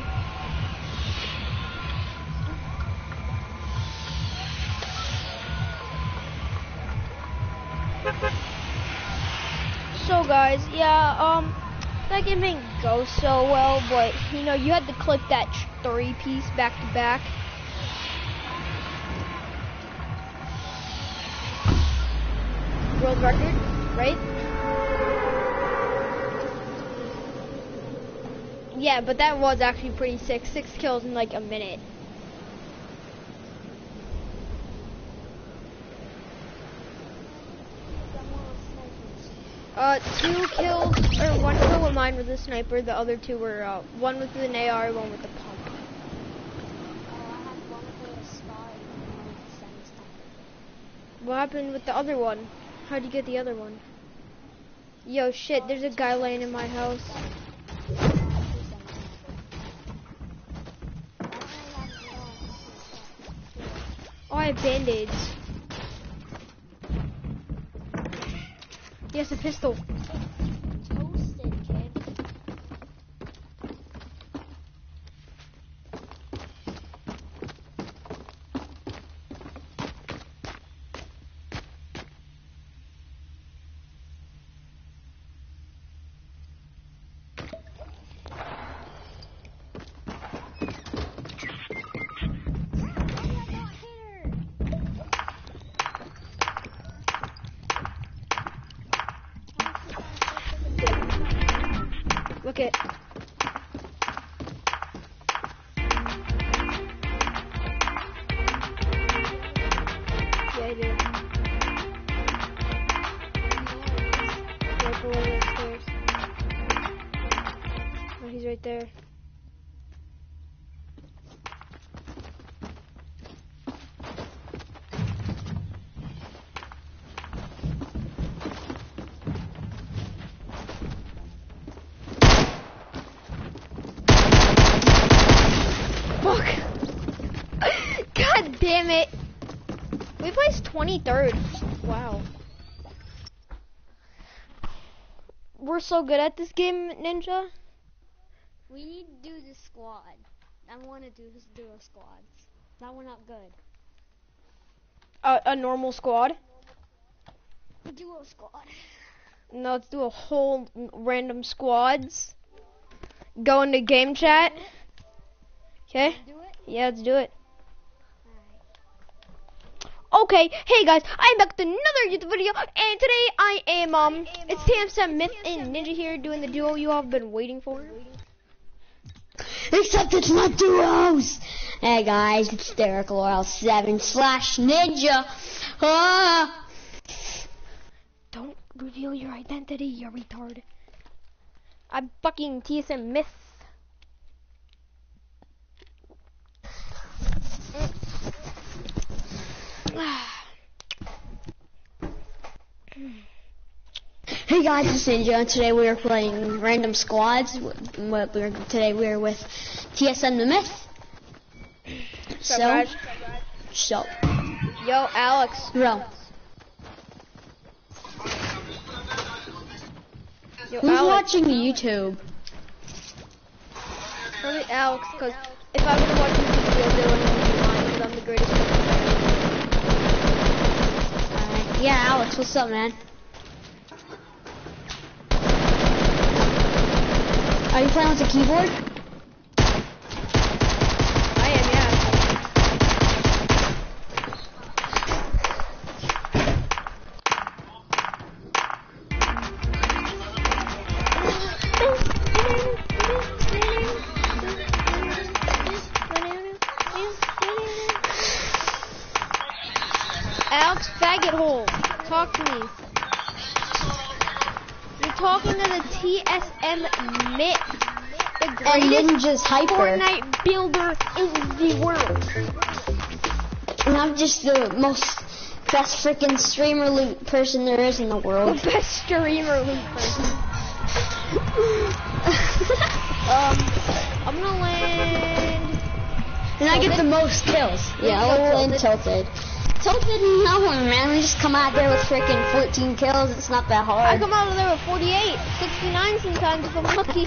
So guys, yeah, um, that game didn't go so well, but you know, you had to click that three piece back to back. World record, right? Yeah, but that was actually pretty sick. Six kills in like a minute. Uh, two kills, or one kill with mine with the sniper. The other two were, uh, one with an A R, one with the pump. Oh, I have one with a scar and one with a semi-sniper. What happened with the other one? How'd you get the other one? Yo, shit, there's a guy laying in my house. Oh, I have band-aids. Yes, a pistol. Toasted, kid. Look it. Yeah, I do. Right below the stairs. Oh, he's right there. God damn it. We placed twenty-third. Wow. We're so good at this game, Ninja. We need to do the squad. I want to do do a squad. That we're not good. Uh, a normal squad? Duo squad. No, let's do a whole random squads. Go into game chat. Okay? Do it? Yeah, let's do it. Alright. Okay, hey guys, I'm back with another YouTube video, and today I am, um, it's T M seven Myth and Ninja here doing the duo you all have been waiting for. Except it's not duos! Hey guys, it's Derek Loyal seven slash Ninja. Ah! Don't reveal your identity, you retard. I'm fucking T S M Myth. Hey guys, it's Ninja, and today we are playing random squads. What we're today we are with T S M the Myth. So, guys? so, Yo, Alex. bro, Yo, who's Alex. watching YouTube? Probably Alex, because if I would have watched YouTube, you'll do it in mine, because I'm the greatest person. Alright, yeah, Alex, what's up, man? Are you playing with the keyboard? I am, yeah. Alex Faggot Hole, talk to me. You're talking to the T S M Myth, the And greatest Ninja's hyper. Fortnite builder in the world. And I'm just the most best freaking streamer loot person there is in the The world. best streamer loot person. um, I'm gonna land. And I get the most kills. Yeah, a little and tilted. Told didn't know him, man. We just come out there with freaking fourteen kills. It's not that hard. I come out of there with forty-eight, sixty-nine sometimes if I'm lucky.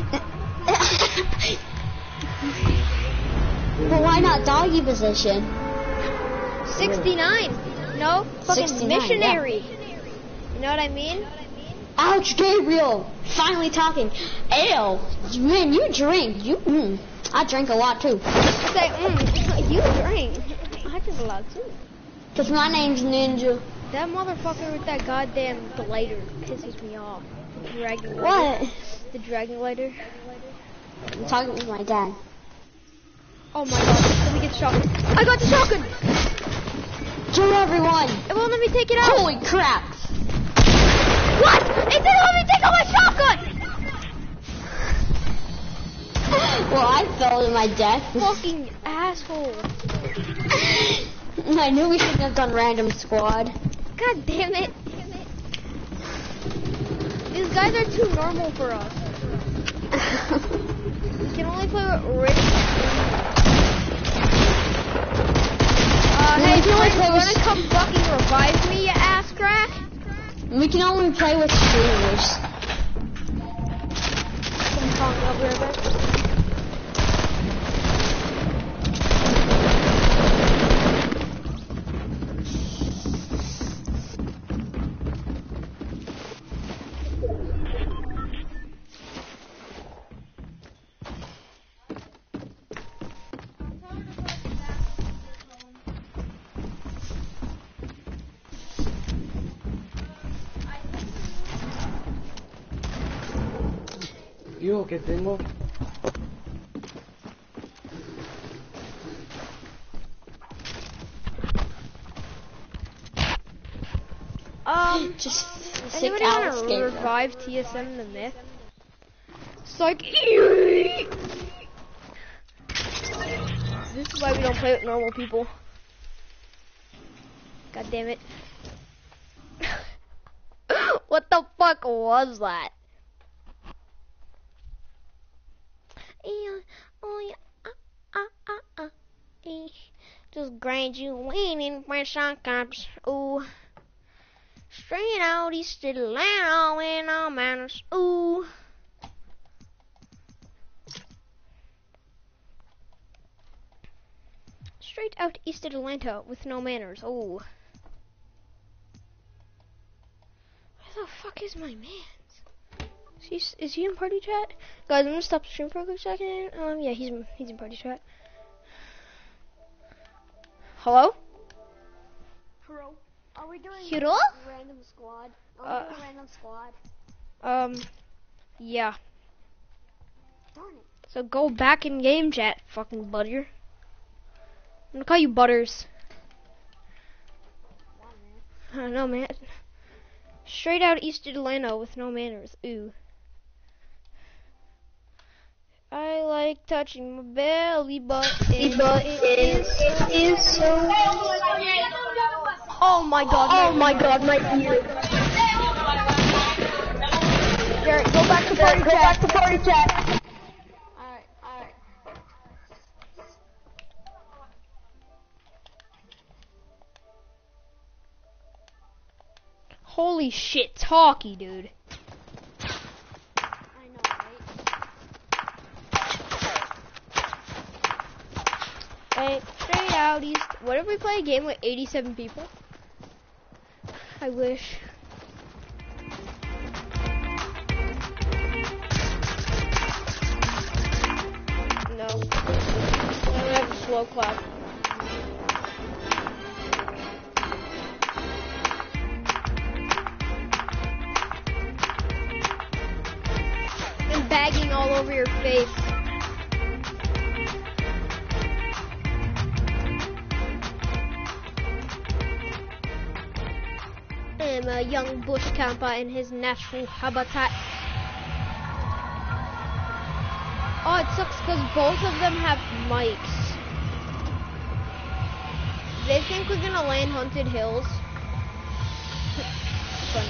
Well, why not doggy position? sixty-nine. No, fucking sixty-nine, missionary. You know what I mean? Ouch, Gabriel. Finally talking. Ale. Man, you drink. You. Mm. I drink a lot too. Say, mm, you drink. I drink a lot too. Cause my name's Ninja. That motherfucker with that goddamn glider pisses me off. The dragon glider. What? The dragon glider. I'm talking with my dad. Oh my god, let me get the shotgun. I got the shotgun! Kill everyone! It won't let me take it out! Holy crap! What? It didn't let me take out my shotgun! Well, I fell to my death. Fucking asshole. I knew we shouldn't have done random squad. God damn it. These guys are too normal for us. We can only play with rich. Uh, We hey, can only friend, play you with- wanna come fucking revive me, you ass crack? We can only play with streamers. Come on, I'll be right back. Yo, que tengo. Um, Just sick anybody Alex wanna Gabriel. revive T S M the Myth? Psych. This is why we don't play with normal people. God damn it. What the fuck was that? Oh yeah, uh, uh, uh, uh, eh. Just graduating fresh on campus. Ooh, straight out east of Atlanta in all manners. Ooh, straight out east of Atlanta with no manners. Ooh, where the fuck is my man? Is he, is he in party chat? Guys, I'm gonna stop the stream for a quick second. Um, yeah, he's in, he's in party chat. Hello? Hello. Are we doing Hello? random squad? Are we Uh, doing random squad? Um, yeah. Darn it. So go back in game chat, fucking butter. I'm gonna call you Butters. Why, man? I don't know, man. Straight out east of Atlanta with no manners. Ooh. I like touching my belly button. But it is, it is so. Oh my god. Oh my god, my ear. Garrett, go back to party chat. Go back to party chat. Alright, alright. Holy shit, talkie, dude. I know, right? Hey, straight out east. What if we play a game with eighty-seven people? I wish. No. I would have a slow clap. And bagging all over your face. I'm a young bush camper in his natural habitat. Oh, it sucks because both of them have mics. They think we're gonna land Haunted Hills. Fun.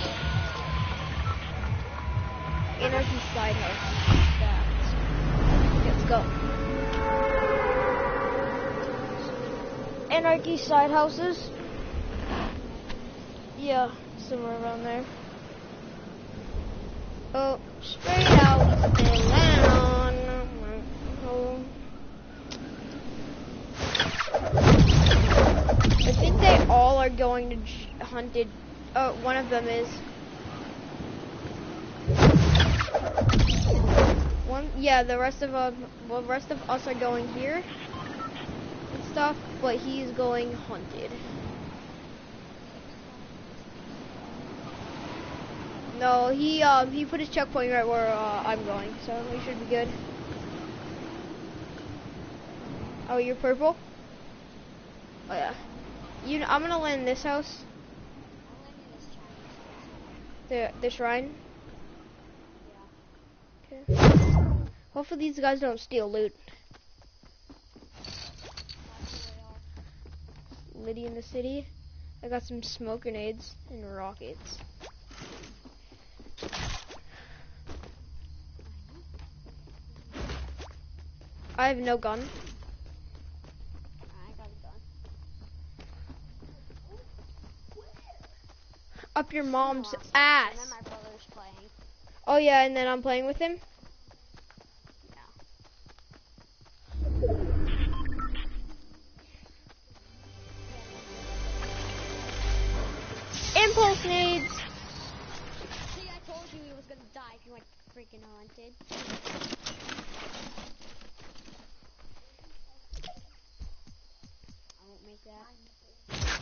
Anarchy Side House. Let's go. Anarchy Side Houses. Yeah, somewhere around there. Oh, straight out and down. Oh. I think they all are going to j- hunted. Oh, one of them is. One, yeah, the rest of us, well, the rest of us are going here and stuff, but he's going hunted. No, he um he put his checkpoint right where uh, I'm going, so we should be good. Oh, you're purple? Oh yeah. You, I'm gonna land in this house. The the shrine. Yeah. Okay. Hopefully these guys don't steal loot. Liddy in the city. I got some smoke grenades and rockets. I have no gun. I got a gun. Up your mom's Awesome. ass. And then my brother's playing. Oh yeah, and then I'm playing with him. Impulse nades. See, I told you he was gonna die if you went freaking hunted. I won't make that.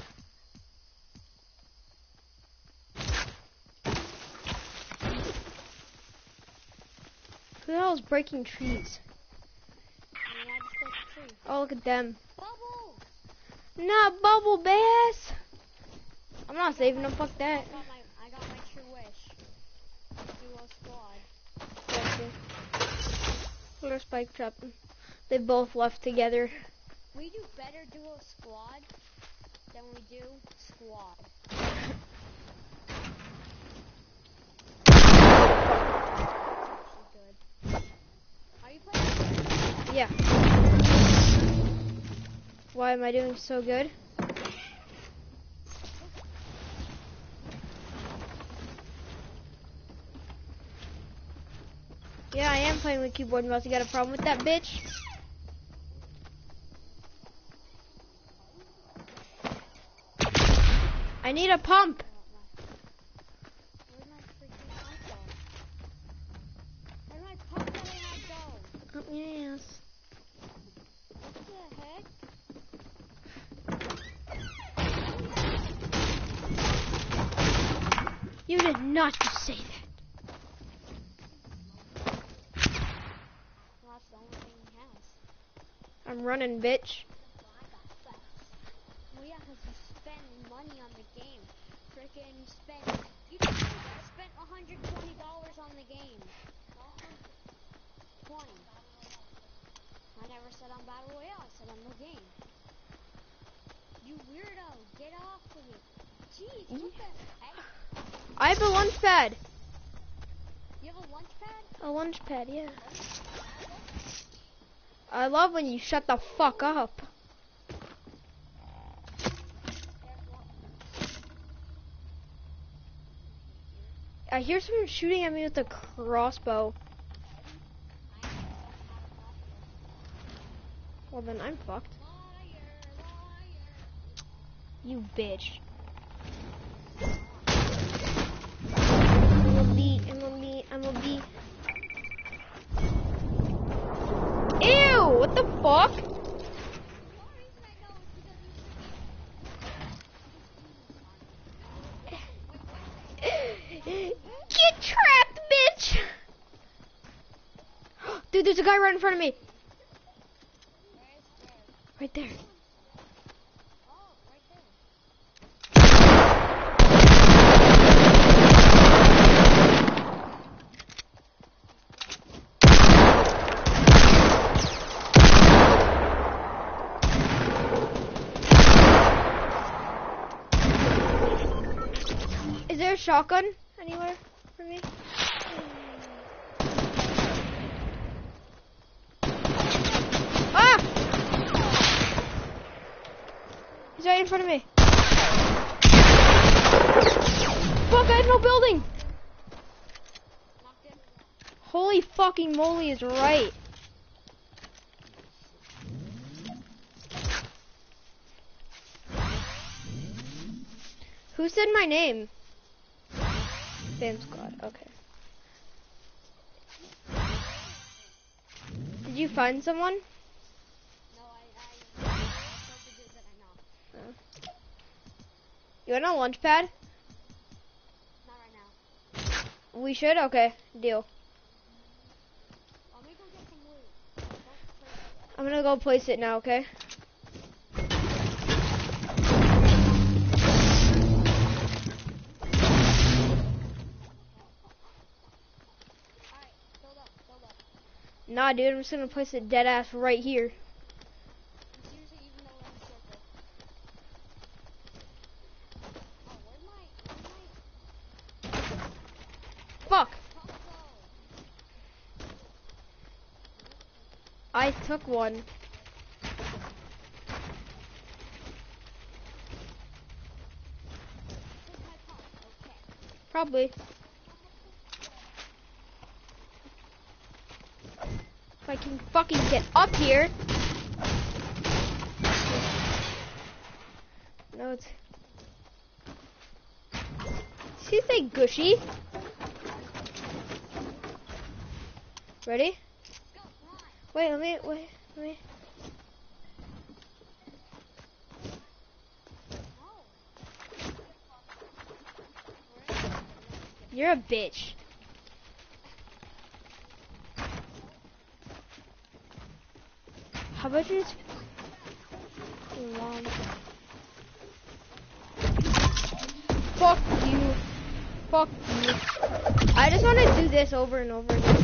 Who the hell is breaking trees? I mean, I just broke the tree. Oh, look at them. Bubble! Not bubble bass. I'm not saving them. Fuck that. I got my, I got my true wish. Duo squad. Gotcha. Where's Spike Trap? They both left together. We do better duo squad than we do squad. Actually good. Are you playing? Yeah. Why am I doing so good? Yeah, I am playing with keyboard and mouse. You got a problem with that, bitch? I need a pump. Where's my freaking pump go? Where's my pump that I had go? Up your ass. What the heck? You did not just say that. Well, that's the only thing he has. I'm running, bitch. Well, I got facts. Well, yeah, because you spend money on the game. Freaking spend. You just spent one hundred twenty dollars on the game. twenty. I never said on Battle Royale, I said on the game. You weirdo, get off of it. Jeez, what the heck? I have a lunch pad. You have a lunch pad? A lunch pad, yeah. I love when you shut the fuck up. I hear someone shooting at me with a crossbow. Well, then I'm fucked. You bitch. I'm gonna be, I'm gonna be, I'm gonna be. Ew, what the fuck? Get trapped, bitch! Dude, there's a guy right in front of me. Right there. Is there a shotgun anywhere for me? Ah! He's right in front of me. fuck, I have no building! Knocked in. Holy fucking moly is right. Who said my name? Fam Squad, okay. Did you find someone? No, I, I, I killed the dude that I knocked. You want a launch pad? Not right now. We should? Okay, deal. Let me go get some loot. Don't place it. I'm gonna go place it now, okay? Alright, build up, build up. Nah, dude, I'm just gonna place it dead ass right here. It's usually even though we're in a circle. Oh, where's my, where's my Fuck! truck go? I took one. Where's my truck? Okay. Probably. If I can fucking get up here. No, it's... Did you say gushy? Ready? Go, come on. Wait, let me, wait, let me. No. You're a bitch. How about you just... Fuck you. Fuck you. I just want to do this over and over again.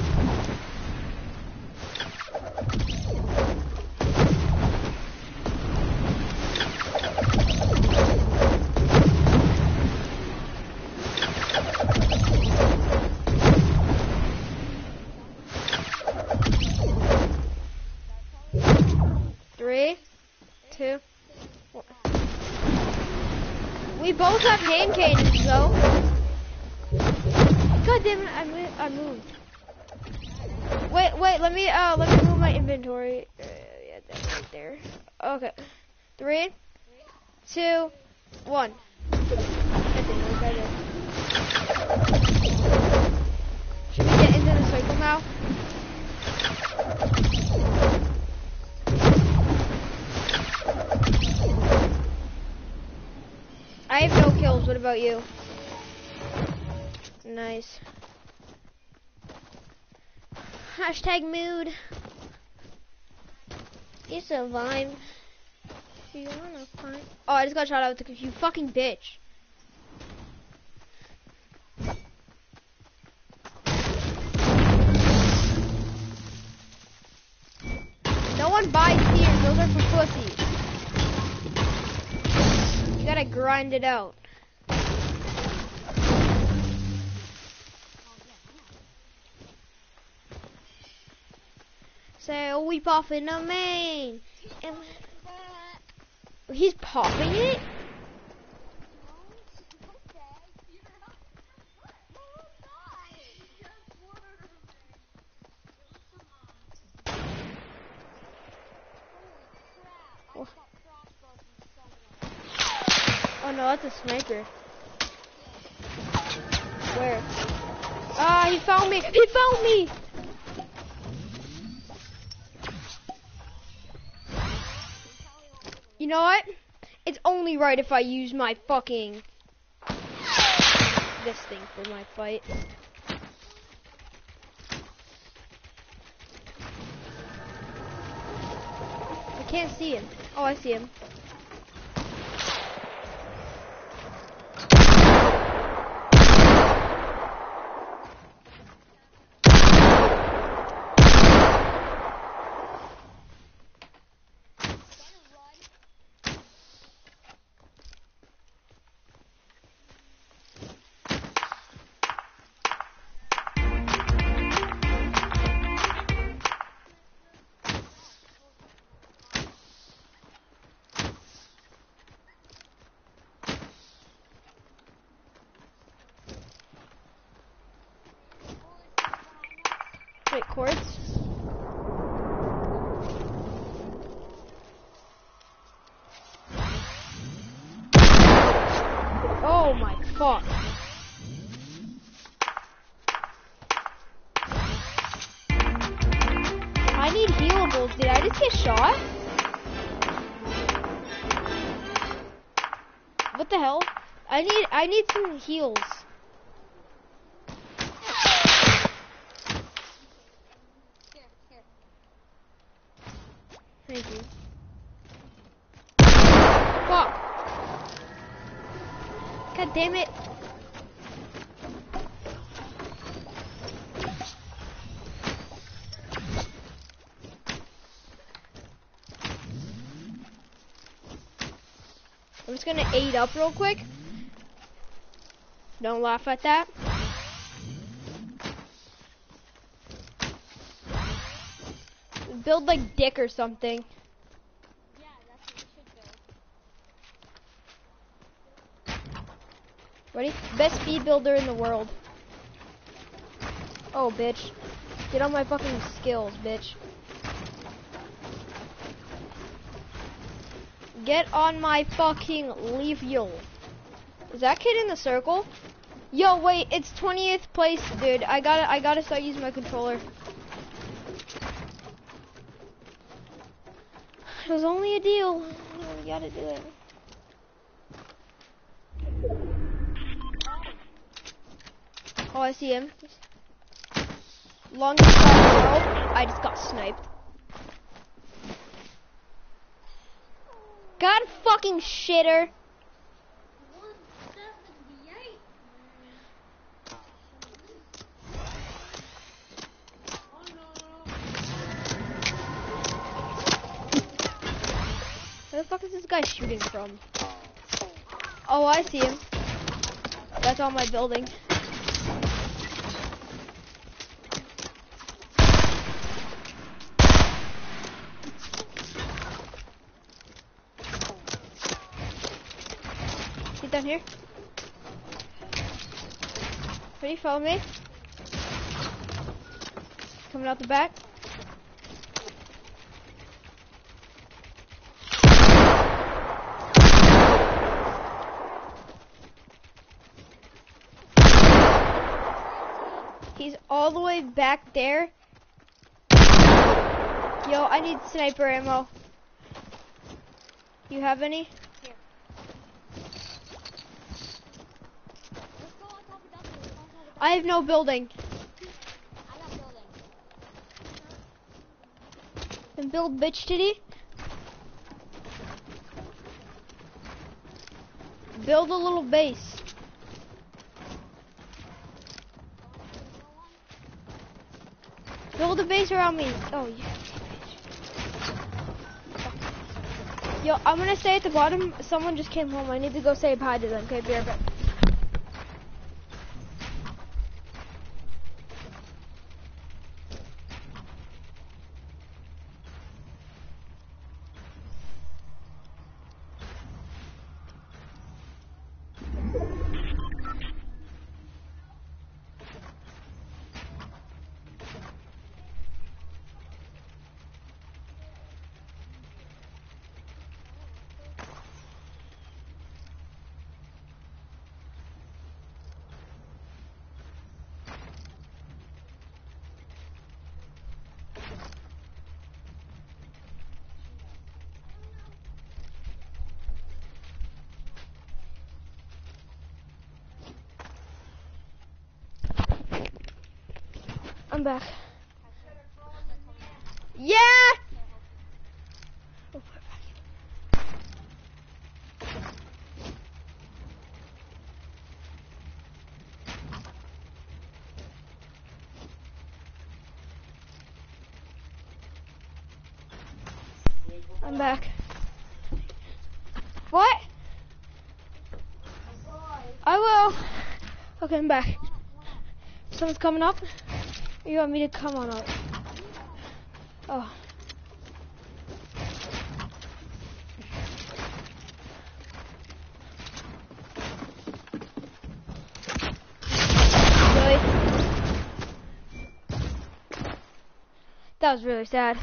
Three, two, one. We both have hand cannons, though. God damn it! I moved. I moved. Wait, wait. Let me. Uh, let me move my inventory. Uh, yeah, that's right there. Okay. Three, two, one. That didn't work, I did. Should we get into the circle now? I have no kills. What about you? Nice. Hashtag mood. It's a vibe. You wanna find? Oh, I just got shot out with the you fucking bitch. No one buys tears. Those are for pussies. You gotta grind it out. Say, oh, we popping the main. And he's popping it? Oh no, that's a sniper. Where? Ah, he found me! He found me! You know what? It's only right if I use my fucking... this thing for my fight. I can't see him. Oh, I see him. quartz. Oh my fuck. I need healables. Did I just get shot? What the hell? I need I need some heals. Here, here. Thank you. Fuck. God damn it. I'm just gonna aid up real quick. Don't laugh at that. Build like Dick or something. Yeah, that's what we should build. Ready? Best speed builder in the world. Oh, bitch. Get on my fucking skills, bitch. Get on my fucking level. Is that kid in the circle? Yo, wait, it's twentieth place, dude. I gotta, I gotta start using my controller. It was only a deal. We gotta do it. Oh, I see him. Longest shot in the world. I just got sniped. God fucking shitter. one seventy-eight. Where the fuck is this guy shooting from? Oh, I see him. That's on my building. Get down here. Ready? Follow me. Coming out the back. He's all the way back there. Yo, I need sniper ammo. You have any? Here. Let's go on top of that. Let's go on top of that. I have no building. I got building. Then build bitch titty. Build a little base. Build a base around me. Oh, yeah. Yo, I'm gonna stay at the bottom. Someone just came home. I need to go say hi to them. Okay, be right back. I'm back. Yeah! I'm back. What? I will. Okay, I'm back. Someone's coming up? Or you want me to come on up? Oh. Really? That was really sad.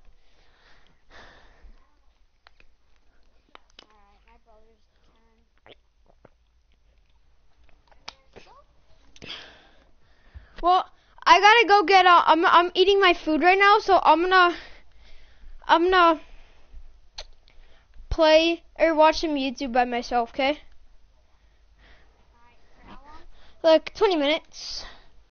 Alright, my brother's turn. Well, I gotta go get. Uh, I'm I'm eating my food right now, so I'm gonna I'm gonna play or watch some YouTube by myself. Okay? Alright, for how long? Like twenty minutes.